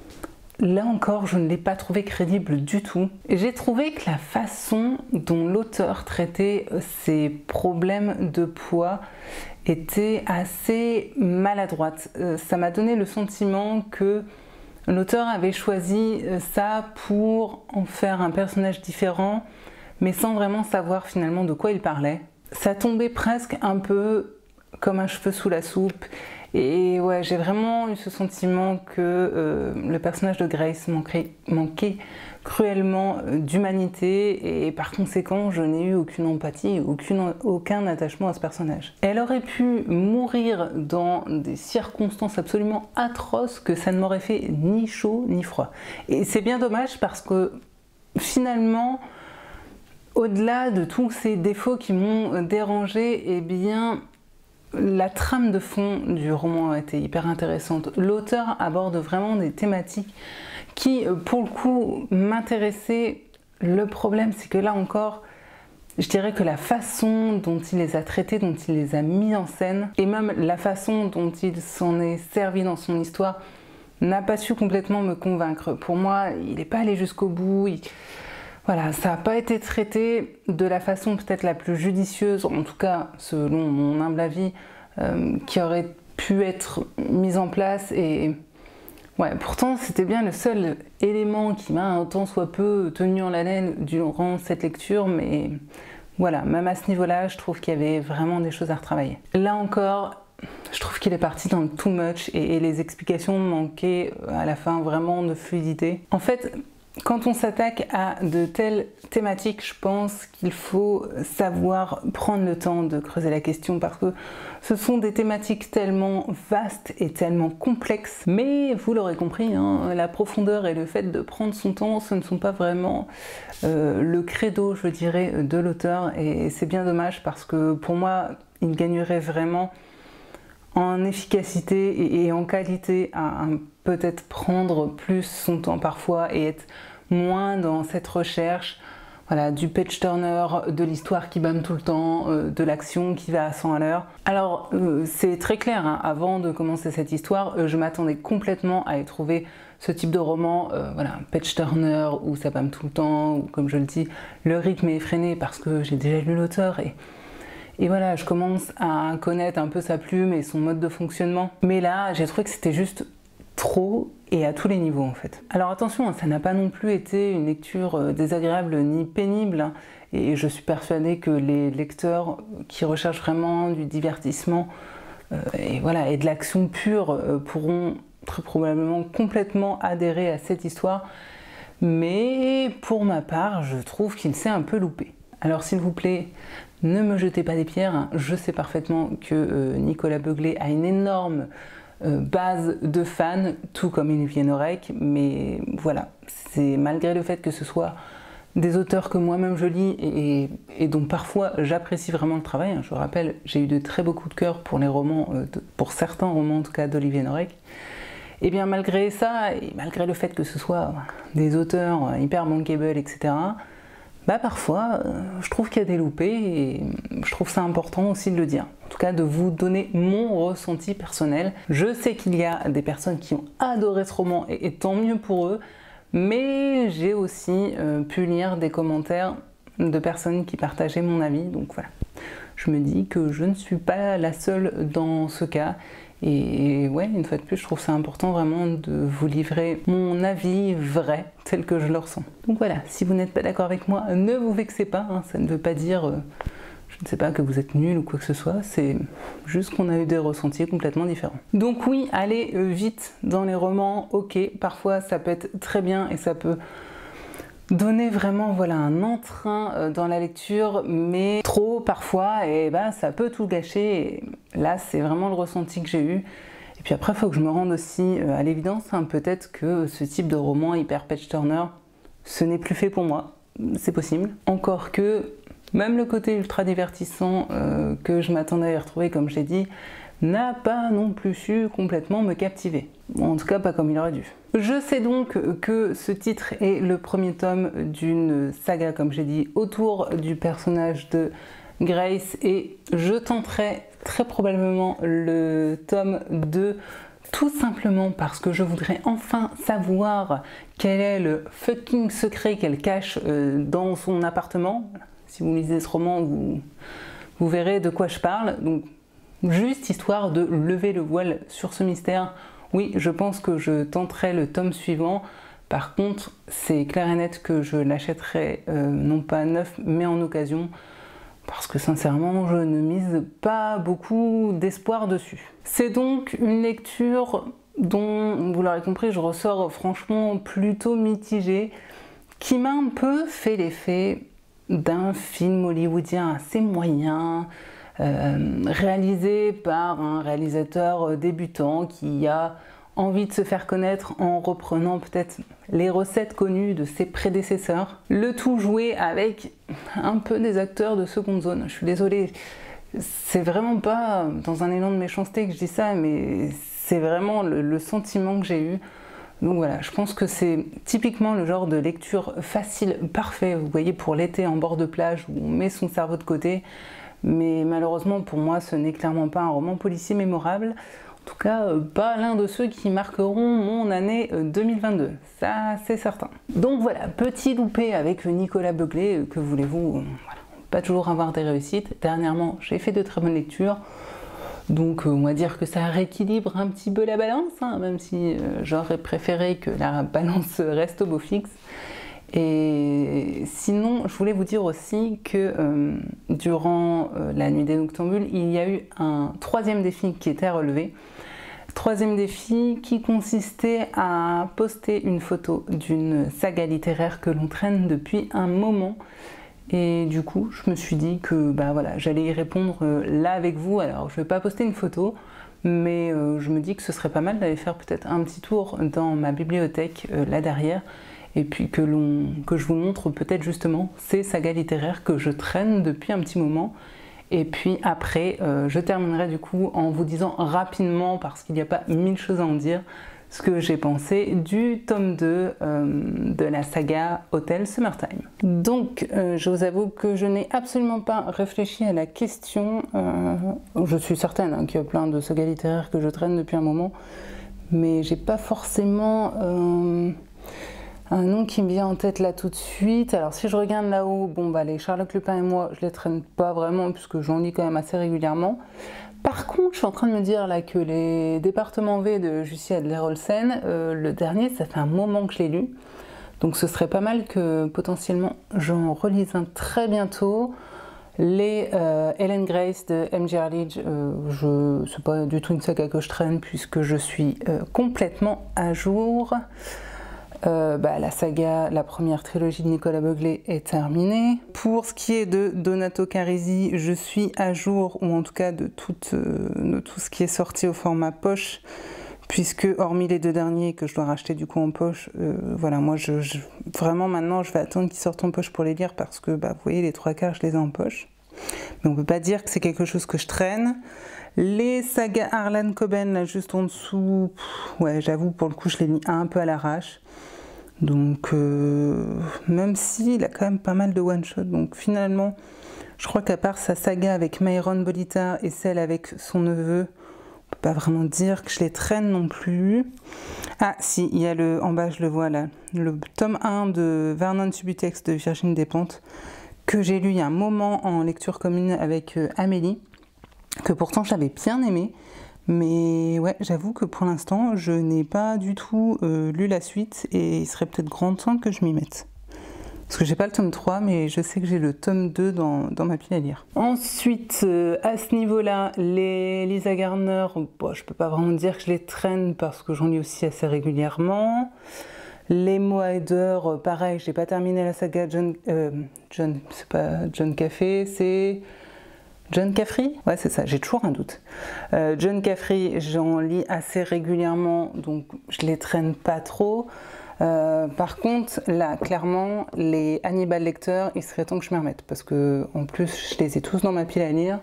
là encore je ne l'ai pas trouvé crédible du tout. J'ai trouvé que la façon dont l'auteur traitait ses problèmes de poids était assez maladroite. Euh, ça m'a donné le sentiment que l'auteur avait choisi ça pour en faire un personnage différent, mais sans vraiment savoir finalement de quoi il parlait. Ça tombait presque un peu comme un cheveu sous la soupe. Et ouais, j'ai vraiment eu ce sentiment que euh, le personnage de Grace manquait, manquait cruellement d'humanité, et par conséquent je n'ai eu aucune empathie, aucune, aucun attachement à ce personnage. Elle aurait pu mourir dans des circonstances absolument atroces que ça ne m'aurait fait ni chaud ni froid. Et c'est bien dommage parce que finalement, au-delà de tous ces défauts qui m'ont dérangé, eh bien la trame de fond du roman a été hyper intéressante. L'auteur aborde vraiment des thématiques qui, pour le coup, m'intéressaient. Le problème, c'est que là encore, je dirais que la façon dont il les a traités, dont il les a mis en scène, et même la façon dont il s'en est servi dans son histoire, n'a pas su complètement me convaincre. Pour moi, il n'est pas allé jusqu'au bout. Il... Voilà, ça n'a pas été traité de la façon peut-être la plus judicieuse, en tout cas selon mon humble avis, euh, qui aurait pu être mise en place. Et ouais, pourtant c'était bien le seul élément qui m'a un tant soit peu tenu en haleine durant cette lecture, mais voilà, même à ce niveau-là, je trouve qu'il y avait vraiment des choses à retravailler. Là encore, je trouve qu'il est parti dans le too much et, et les explications manquaient à la fin vraiment de fluidité. En fait, quand on s'attaque à de telles thématiques, je pense qu'il faut savoir prendre le temps de creuser la question, parce que ce sont des thématiques tellement vastes et tellement complexes. Mais vous l'aurez compris, hein, la profondeur et le fait de prendre son temps, ce ne sont pas vraiment euh, le credo, je dirais, de l'auteur. Et c'est bien dommage parce que pour moi, il gagnerait vraiment en efficacité et, et en qualité à, à peut-être prendre plus son temps parfois et être moins dans cette recherche. voilà, du page turner, de l'histoire qui bâme tout le temps, euh, de l'action qui va à cent à l'heure. Alors euh, c'est très clair, hein, avant de commencer cette histoire, euh, je m'attendais complètement à y trouver ce type de roman, euh, voilà, page turner, où ça bâme tout le temps, où comme je le dis, le rythme est effréné parce que j'ai déjà lu l'auteur et, et voilà, je commence à connaître un peu sa plume et son mode de fonctionnement. Mais là, j'ai trouvé que c'était juste trop et à tous les niveaux en fait. Alors attention, ça n'a pas non plus été une lecture désagréable ni pénible et je suis persuadée que les lecteurs qui recherchent vraiment du divertissement euh, et, voilà, et de l'action pure euh, pourront très probablement complètement adhérer à cette histoire, mais pour ma part, je trouve qu'il s'est un peu loupé. Alors s'il vous plaît, ne me jetez pas des pierres, hein. Je sais parfaitement que euh, Nicolas Beuglet a une énorme Euh, base de fans, tout comme Olivier Norek, mais voilà, c'est malgré le fait que ce soit des auteurs que moi-même je lis et, et, et dont parfois j'apprécie vraiment le travail, hein. Je vous rappelle, j'ai eu de très beaux coups de cœur pour les romans, euh, de, pour certains romans en tout cas d'Olivier Norek, et bien malgré ça, et malgré le fait que ce soit des auteurs hyper bankable, et cetera, bah parfois, euh, je trouve qu'il y a des loupés et je trouve ça important aussi de le dire. En tout cas, de vous donner mon ressenti personnel. Je sais qu'il y a des personnes qui ont adoré ce roman et, et tant mieux pour eux, mais j'ai aussi euh, pu lire des commentaires de personnes qui partageaient mon avis, donc voilà. Je me dis que je ne suis pas la seule dans ce cas. Et ouais, une fois de plus, je trouve ça important vraiment de vous livrer mon avis vrai, tel que je le ressens. Donc voilà, si vous n'êtes pas d'accord avec moi, ne vous vexez pas, hein, ça ne veut pas dire, euh, je ne sais pas, que vous êtes nul ou quoi que ce soit, c'est juste qu'on a eu des ressentis complètement différents. Donc oui, allez euh, vite dans les romans, ok, parfois ça peut être très bien et ça peut donner vraiment voilà, un entrain dans la lecture, mais trop parfois, et bah, ça peut tout gâcher. Et là, c'est vraiment le ressenti que j'ai eu. Et puis après, il faut que je me rende aussi à l'évidence, hein, peut-être que ce type de roman hyper page turner, ce n'est plus fait pour moi. C'est possible. Encore que, même le côté ultra divertissant euh, que je m'attendais à y retrouver, comme j'ai dit, n'a pas non plus su complètement me captiver. Bon, en tout cas, pas comme il aurait dû. Je sais donc que ce titre est le premier tome d'une saga, comme j'ai dit, autour du personnage de Grace, et je tenterai très probablement le tome deux, tout simplement parce que je voudrais enfin savoir quel est le fucking secret qu'elle cache dans son appartement. Si vous lisez ce roman, vous, vous verrez de quoi je parle. Donc, juste histoire de lever le voile sur ce mystère. Oui, je pense que je tenterai le tome suivant. Par contre, c'est clair et net que je l'achèterai euh, non pas neuf, mais en occasion. Parce que sincèrement, je ne mise pas beaucoup d'espoir dessus. C'est donc une lecture dont, vous l'aurez compris, je ressors franchement plutôt mitigée, qui m'a un peu fait l'effet d'un film hollywoodien assez moyen, Euh, réalisé par un réalisateur débutant qui a envie de se faire connaître en reprenant peut-être les recettes connues de ses prédécesseurs. Le tout joué avec un peu des acteurs de seconde zone. Je suis désolée, c'est vraiment pas dans un élan de méchanceté que je dis ça, mais c'est vraiment le, le sentiment que j'ai eu. Donc voilà, je pense que c'est typiquement le genre de lecture facile, parfait, vous voyez, pour l'été en bord de plage où on met son cerveau de côté. Mais malheureusement pour moi ce n'est clairement pas un roman policier mémorable, en tout cas pas l'un de ceux qui marqueront mon année deux mille vingt-deux, ça c'est certain. Donc voilà, petit loupé avec Nicolas Beuglet, que voulez-vous, voilà, pas toujours avoir des réussites. Dernièrement j'ai fait de très bonnes lectures, donc on va dire que ça rééquilibre un petit peu la balance, hein, même si euh, j'aurais préféré que la balance reste au beau fixe. Et sinon, je voulais vous dire aussi que euh, durant euh, la nuit des Noctambules, il y a eu un troisième défi qui était à relever. Troisième défi qui consistait à poster une photo d'une saga littéraire que l'on traîne depuis un moment. Et du coup, je me suis dit que bah, voilà, j'allais y répondre euh, là avec vous. Alors, je ne vais pas poster une photo, mais euh, je me dis que ce serait pas mal d'aller faire peut-être un petit tour dans ma bibliothèque euh, là derrière. Et puis que, l'on, que je vous montre peut-être justement ces sagas littéraires que je traîne depuis un petit moment Et puis après, euh, je terminerai du coup en vous disant rapidement, parce qu'il n'y a pas mille choses à en dire, ce que j'ai pensé du tome deux euh, de la saga Hotel Summertime. Donc, euh, je vous avoue que je n'ai absolument pas réfléchi à la question. Euh, je suis certaine hein, qu'il y a plein de sagas littéraires que je traîne depuis un moment, mais j'ai pas forcément euh, un nom qui me vient en tête là tout de suite. Alors, si je regarde là-haut, bon bah les Sherlock Lupin et moi, je les traîne pas vraiment puisque j'en lis quand même assez régulièrement. Par contre, je suis en train de me dire là que les départements V de Jussi Adler-Olsen, euh, le dernier, ça fait un moment que je l'ai lu. Donc ce serait pas mal que potentiellement j'en relise un très bientôt. Les euh, Ellen Grace de M G Arledge, euh, je c'est pas du tout une saga que je traîne puisque je suis euh, complètement à jour. Euh, bah, la saga, la première trilogie de Nicolas Beuglet est terminée. Pour ce qui est de Donato Carisi, je suis à jour, ou en tout cas de tout, euh, de tout ce qui est sorti au format poche, puisque hormis les deux derniers que je dois racheter du coup en poche, euh, voilà, moi je, je, vraiment maintenant je vais attendre qu'ils sortent en poche pour les lire parce que bah, vous voyez les trois quarts je les ai en poche. Mais on peut pas dire que c'est quelque chose que je traîne. Les sagas Harlan Coben là juste en dessous, pff, ouais j'avoue pour le coup je l'ai mis un peu à l'arrache. Donc euh, même s'il a quand même pas mal de one-shot, donc finalement je crois qu'à part sa saga avec Myron Bolitar et celle avec son neveu, on peut pas vraiment dire que je les traîne non plus. Ah si, il y a le, en bas je le vois là, le tome un de Vernon Subutex de Virginie Despentes, que j'ai lu il y a un moment en lecture commune avec euh, Amélie, que pourtant j'avais bien aimé. Mais ouais, j'avoue que pour l'instant, je n'ai pas du tout euh, lu la suite et il serait peut-être grand temps que je m'y mette. Parce que j'ai pas le tome trois, mais je sais que j'ai le tome deux dans, dans ma pile à lire. Ensuite, euh, à ce niveau-là, les Lisa Garner, bon, je peux pas vraiment dire que je les traîne parce que j'en lis aussi assez régulièrement. Les Mohider, pareil, j'ai pas terminé la saga John... Euh, John, c'est pas John Café, c'est... John Caffrey? Ouais, c'est ça, j'ai toujours un doute. Euh, John Caffrey, j'en lis assez régulièrement, donc je les traîne pas trop. Euh, par contre, là, clairement, les Hannibal Lecter, il serait temps que je m'y remette, parce que en plus, je les ai tous dans ma pile à lire.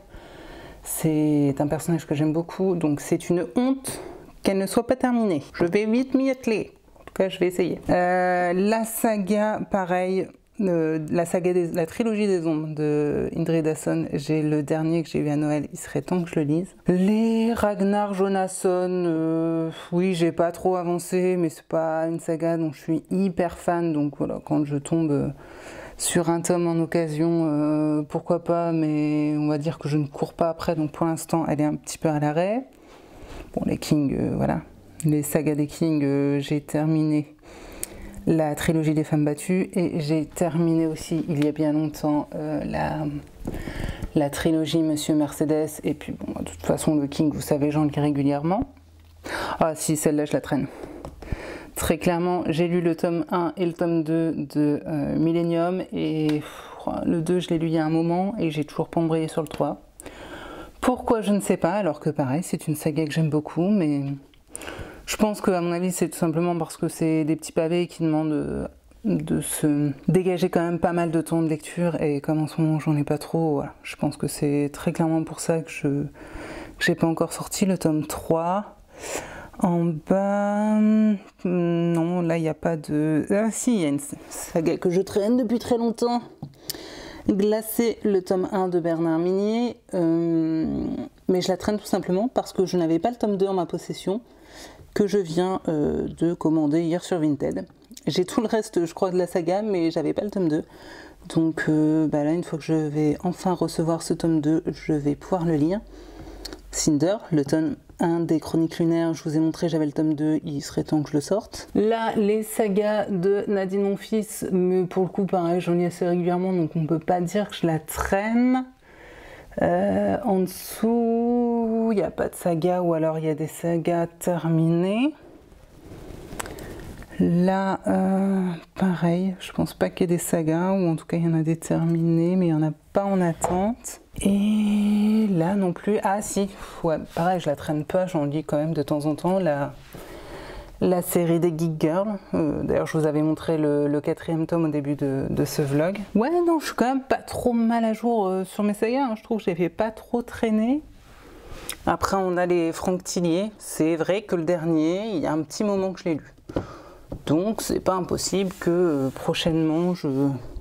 C'est un personnage que j'aime beaucoup, donc c'est une honte qu'elle ne soit pas terminée. Je vais vite m'y atteler. En tout cas, je vais essayer. Euh, la saga, pareil. Euh, la saga des, la trilogie des ombres de Indrid Hasson, j'ai le dernier que j'ai eu à Noël, il serait temps que je le lise. Les Ragnar Jonasson, euh, oui j'ai pas trop avancé, mais c'est pas une saga dont je suis hyper fan, donc voilà, quand je tombe sur un tome en occasion, euh, pourquoi pas, mais on va dire que je ne cours pas après, donc pour l'instant elle est un petit peu à l'arrêt. Bon les Kings, euh, voilà, les sagas des Kings, euh, j'ai terminé la trilogie des femmes battues et j'ai terminé aussi il y a bien longtemps euh, la, la trilogie Monsieur Mercedes et puis bon de toute façon le King vous savez j'en lis régulièrement. Ah si celle-là je la traîne très clairement, j'ai lu le tome un et le tome deux de euh, Millennium et pff, le deux je l'ai lu il y a un moment et j'ai toujours pas embrayé sur le trois. Pourquoi je ne sais pas, alors que pareil c'est une saga que j'aime beaucoup, mais je pense qu'à mon avis, c'est tout simplement parce que c'est des petits pavés qui demandent de se dégager quand même pas mal de temps de lecture et comme en ce moment j'en ai pas trop, voilà. Je pense que c'est très clairement pour ça que je j'ai pas encore sorti le tome trois. En bas, non, là il n'y a pas de... Ah si, il y a une saga que je traîne depuis très longtemps. Glacé, le tome un de Bernard Minier, euh, mais je la traîne tout simplement parce que je n'avais pas le tome deux en ma possession, que je viens euh, de commander hier sur Vinted. J'ai tout le reste, je crois, de la saga, mais j'avais pas le tome deux. Donc euh, bah là, une fois que je vais enfin recevoir ce tome deux, je vais pouvoir le lire. Cinder, le tome un des Chroniques lunaires, je vous ai montré, j'avais le tome deux, il serait temps que je le sorte. Là, les sagas de Nadine Monfils, mais pour le coup, pareil, j'en lis assez régulièrement, donc on peut pas dire que je la traîne. Euh, en dessous, il n'y a pas de saga ou alors il y a des sagas terminées. Là, euh, pareil, je pense pas qu'il y ait des sagas, ou en tout cas il y en a des terminées, mais il n'y en a pas en attente. Et là non plus, ah si, ouais, pareil, je la traîne pas, j'en lis quand même de temps en temps. La, la série des Geek Girls. Euh, D'ailleurs, je vous avais montré le, le quatrième tome au début de, de ce vlog. Ouais, non, je suis quand même pas trop mal à jour euh, sur mes sagas. Hein. Je trouve que je les fais pas trop traîner. Après, on a les Franck Tillier. C'est vrai que le dernier, il y a un petit moment que je l'ai lu. Donc, c'est pas impossible que euh, prochainement, je...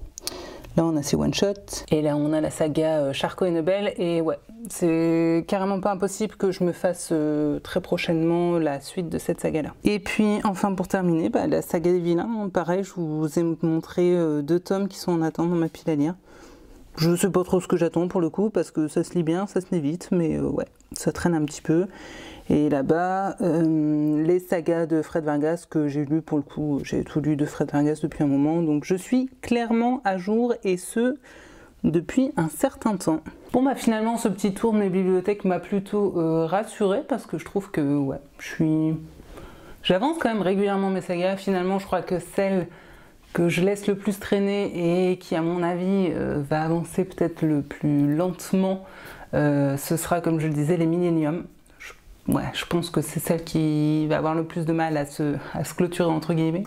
Là, on a ces one-shots. Et là, on a la saga euh, Charcot et Nebel. Et ouais, c'est carrément pas impossible que je me fasse euh, très prochainement la suite de cette saga-là. Et puis, enfin, pour terminer, bah, la saga des vilains. Pareil, je vous ai montré euh, deux tomes qui sont en attente dans ma pile à lire. Je sais pas trop ce que j'attends pour le coup, parce que ça se lit bien, ça se lit vite. Mais euh, ouais, ça traîne un petit peu. Et là-bas, euh, les sagas de Fred Vargas que j'ai lu pour le coup, j'ai tout lu de Fred Vargas depuis un moment, donc je suis clairement à jour et ce, depuis un certain temps. Bon bah finalement ce petit tour de mes bibliothèques m'a plutôt euh, rassurée parce que je trouve que ouais, je suis... J'avance quand même régulièrement mes sagas, finalement je crois que celle que je laisse le plus traîner et qui à mon avis euh, va avancer peut-être le plus lentement, euh, ce sera comme je le disais les Millennium. Ouais, je pense que c'est celle qui va avoir le plus de mal à se, à se clôturer entre guillemets.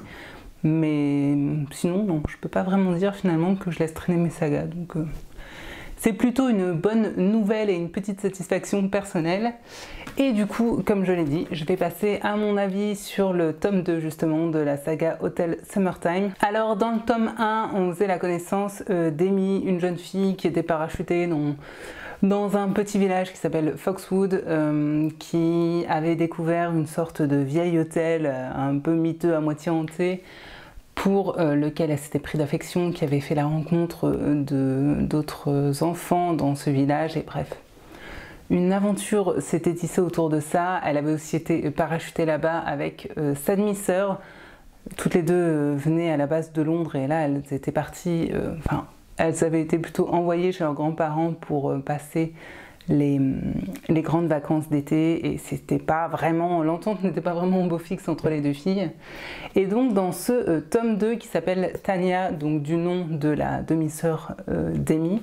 Mais sinon, non, je peux pas vraiment dire finalement que je laisse traîner mes sagas. Donc euh, c'est plutôt une bonne nouvelle et une petite satisfaction personnelle. Et du coup, comme je l'ai dit, je vais passer à mon avis sur le tome deux justement de la saga Hotel Summertime. Alors dans le tome un, on faisait la connaissance euh, d'Amy, une jeune fille qui était parachutée dans... dans un petit village qui s'appelle Foxwood, euh, qui avait découvert une sorte de vieil hôtel euh, un peu miteux, à moitié hanté, pour euh, lequel elle s'était pris d'affection, qui avait fait la rencontre de d'autres enfants dans ce village, et bref. Une aventure s'était tissée autour de ça, elle avait aussi été parachutée là-bas avec euh, sa demi-sœur. Toutes les deux euh, venaient à la base de Londres, et là elles étaient parties... Euh, enfin, elles avaient été plutôt envoyées chez leurs grands-parents pour passer les, les grandes vacances d'été et c'était pas vraiment, l'entente n'était pas vraiment au beau fixe entre les deux filles. Et donc dans ce euh, tome deux qui s'appelle Tania, donc du nom de la demi-sœur euh, d'Amy,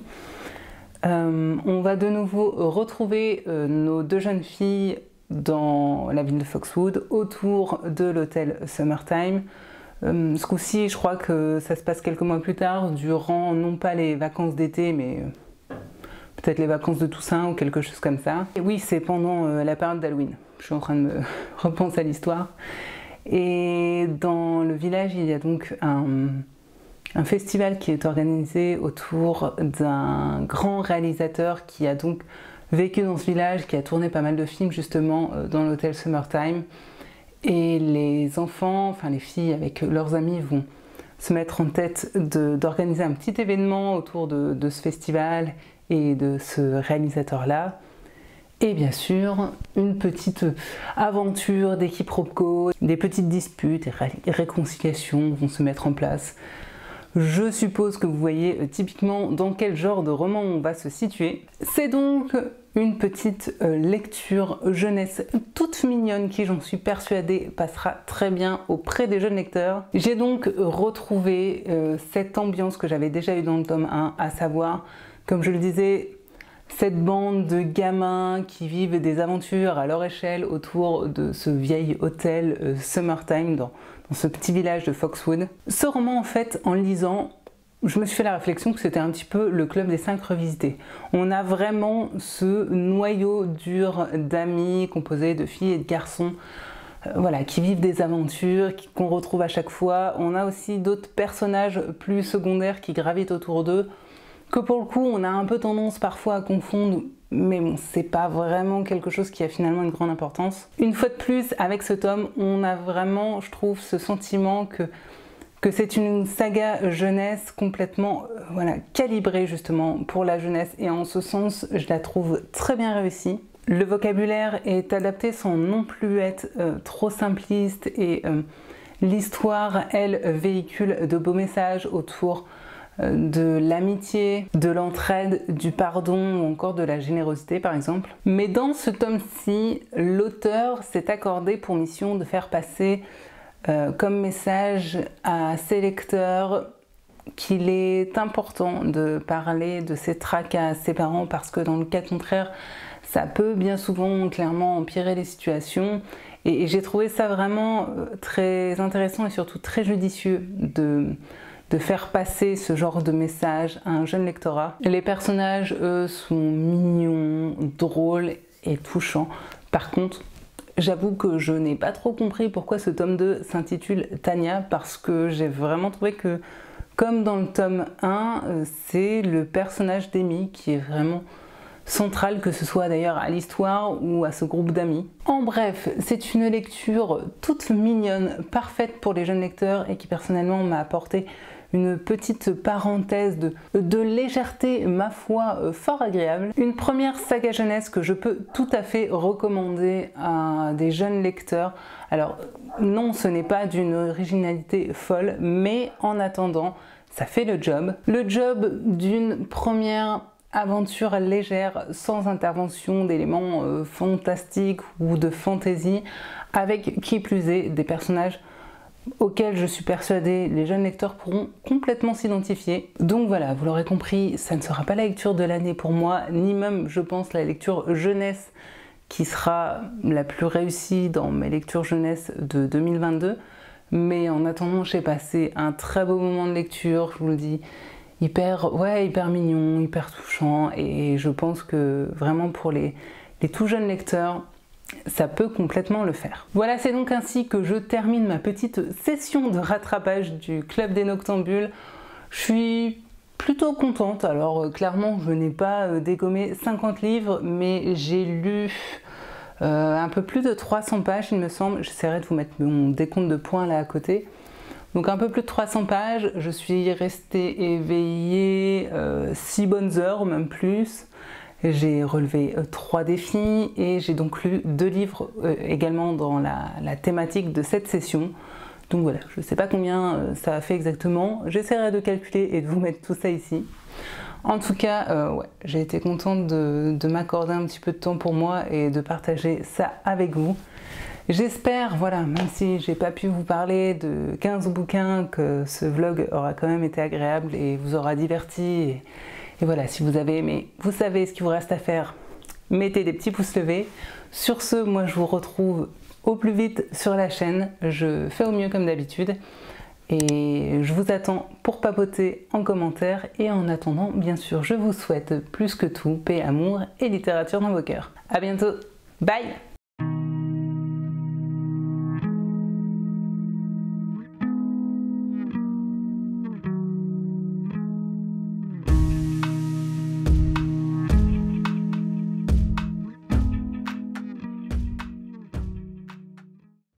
euh, on va de nouveau retrouver euh, nos deux jeunes filles dans la ville de Foxwood autour de l'hôtel Summertime. Euh, ce coup-ci, je crois que ça se passe quelques mois plus tard, durant non pas les vacances d'été, mais euh, peut-être les vacances de Toussaint ou quelque chose comme ça. Et oui, c'est pendant euh, la période d'Halloween. Je suis en train de me repenser à l'histoire. Et dans le village, il y a donc un, un festival qui est organisé autour d'un grand réalisateur qui a donc vécu dans ce village, qui a tourné pas mal de films justement euh, dans l'hôtel Summertime. Et les enfants, enfin les filles avec leurs amis vont se mettre en tête d'organiser un petit événement autour de, de ce festival et de ce réalisateur-là. Et bien sûr, une petite aventure des quiproquos, des petites disputes et réconciliations vont se mettre en place. Je suppose que vous voyez euh, typiquement dans quel genre de roman on va se situer. C'est donc une petite euh, lecture jeunesse toute mignonne qui, j'en suis persuadée, passera très bien auprès des jeunes lecteurs. J'ai donc retrouvé euh, cette ambiance que j'avais déjà eue dans le tome un, à savoir, comme je le disais, cette bande de gamins qui vivent des aventures à leur échelle autour de ce vieil hôtel euh, Summertime dans, dans ce petit village de Foxwood. Ce roman, en fait, en le lisant, je me suis fait la réflexion que c'était un petit peu le club des cinq revisités. On a vraiment ce noyau dur d'amis composé de filles et de garçons euh, voilà, qui vivent des aventures, qu'on retrouve à chaque fois. On a aussi d'autres personnages plus secondaires qui gravitent autour d'eux, que pour le coup on a un peu tendance parfois à confondre, mais bon, c'est pas vraiment quelque chose qui a finalement une grande importance. Une fois de plus, avec ce tome, on a vraiment, je trouve, ce sentiment que, que c'est une saga jeunesse complètement euh, voilà, calibrée justement pour la jeunesse, et en ce sens, je la trouve très bien réussie. Le vocabulaire est adapté sans non plus être euh, trop simpliste, et euh, l'histoire, elle, véhicule de beaux messages autour de l'amitié, de l'entraide, du pardon ou encore de la générosité par exemple. Mais dans ce tome-ci, l'auteur s'est accordé pour mission de faire passer euh, comme message à ses lecteurs qu'il est important de parler de ses tracas à ses parents, parce que dans le cas contraire, ça peut bien souvent clairement empirer les situations. Et, et j'ai trouvé ça vraiment très intéressant et surtout très judicieux de, de faire passer ce genre de message à un jeune lectorat. Les personnages, eux, sont mignons, drôles et touchants. Par contre, j'avoue que je n'ai pas trop compris pourquoi ce tome deux s'intitule Tania, parce que j'ai vraiment trouvé que, comme dans le tome un, c'est le personnage d'Amy qui est vraiment central, que ce soit d'ailleurs à l'histoire ou à ce groupe d'amis. En bref, c'est une lecture toute mignonne, parfaite pour les jeunes lecteurs et qui personnellement m'a apporté une petite parenthèse de, de légèreté, ma foi, fort agréable. Une première saga jeunesse que je peux tout à fait recommander à des jeunes lecteurs. Alors non, ce n'est pas d'une originalité folle, mais en attendant, ça fait le job. Le job d'une première aventure légère, sans intervention d'éléments euh, fantastiques ou de fantaisie, avec qui plus est des personnages auxquels je suis persuadée les jeunes lecteurs pourront complètement s'identifier. Donc voilà, vous l'aurez compris, ça ne sera pas la lecture de l'année pour moi, ni même, je pense, la lecture jeunesse qui sera la plus réussie dans mes lectures jeunesse de deux mille vingt-deux. Mais en attendant, j'ai passé un très beau moment de lecture, je vous le dis, hyper, ouais, hyper mignon, hyper touchant, et je pense que vraiment pour les, les tout jeunes lecteurs, ça peut complètement le faire. Voilà, c'est donc ainsi que je termine ma petite session de rattrapage du Club des Noctambules. Je suis plutôt contente. Alors euh, clairement, je n'ai pas euh, dégommé cinquante livres, mais j'ai lu euh, un peu plus de trois cents pages, il me semble. J'essaierai de vous mettre mon décompte de points là à côté. Donc un peu plus de trois cents pages. Je suis restée éveillée euh, six bonnes heures, même plus. J'ai relevé euh, trois défis et j'ai donc lu deux livres euh, également dans la, la thématique de cette session. Donc voilà, je ne sais pas combien euh, ça a fait exactement. J'essaierai de calculer et de vous mettre tout ça ici. En tout cas, euh, ouais, j'ai été contente de, de m'accorder un petit peu de temps pour moi et de partager ça avec vous. J'espère, voilà, même si j'ai pas pu vous parler de quinze bouquins, que ce vlog aura quand même été agréable et vous aura diverti. Et, Et voilà, si vous avez aimé, vous savez ce qu'il vous reste à faire. Mettez des petits pouces levés. Sur ce, moi je vous retrouve au plus vite sur la chaîne. Je fais au mieux comme d'habitude. Et je vous attends pour papoter en commentaire. Et en attendant, bien sûr, je vous souhaite plus que tout paix, amour et littérature dans vos cœurs. À bientôt. Bye!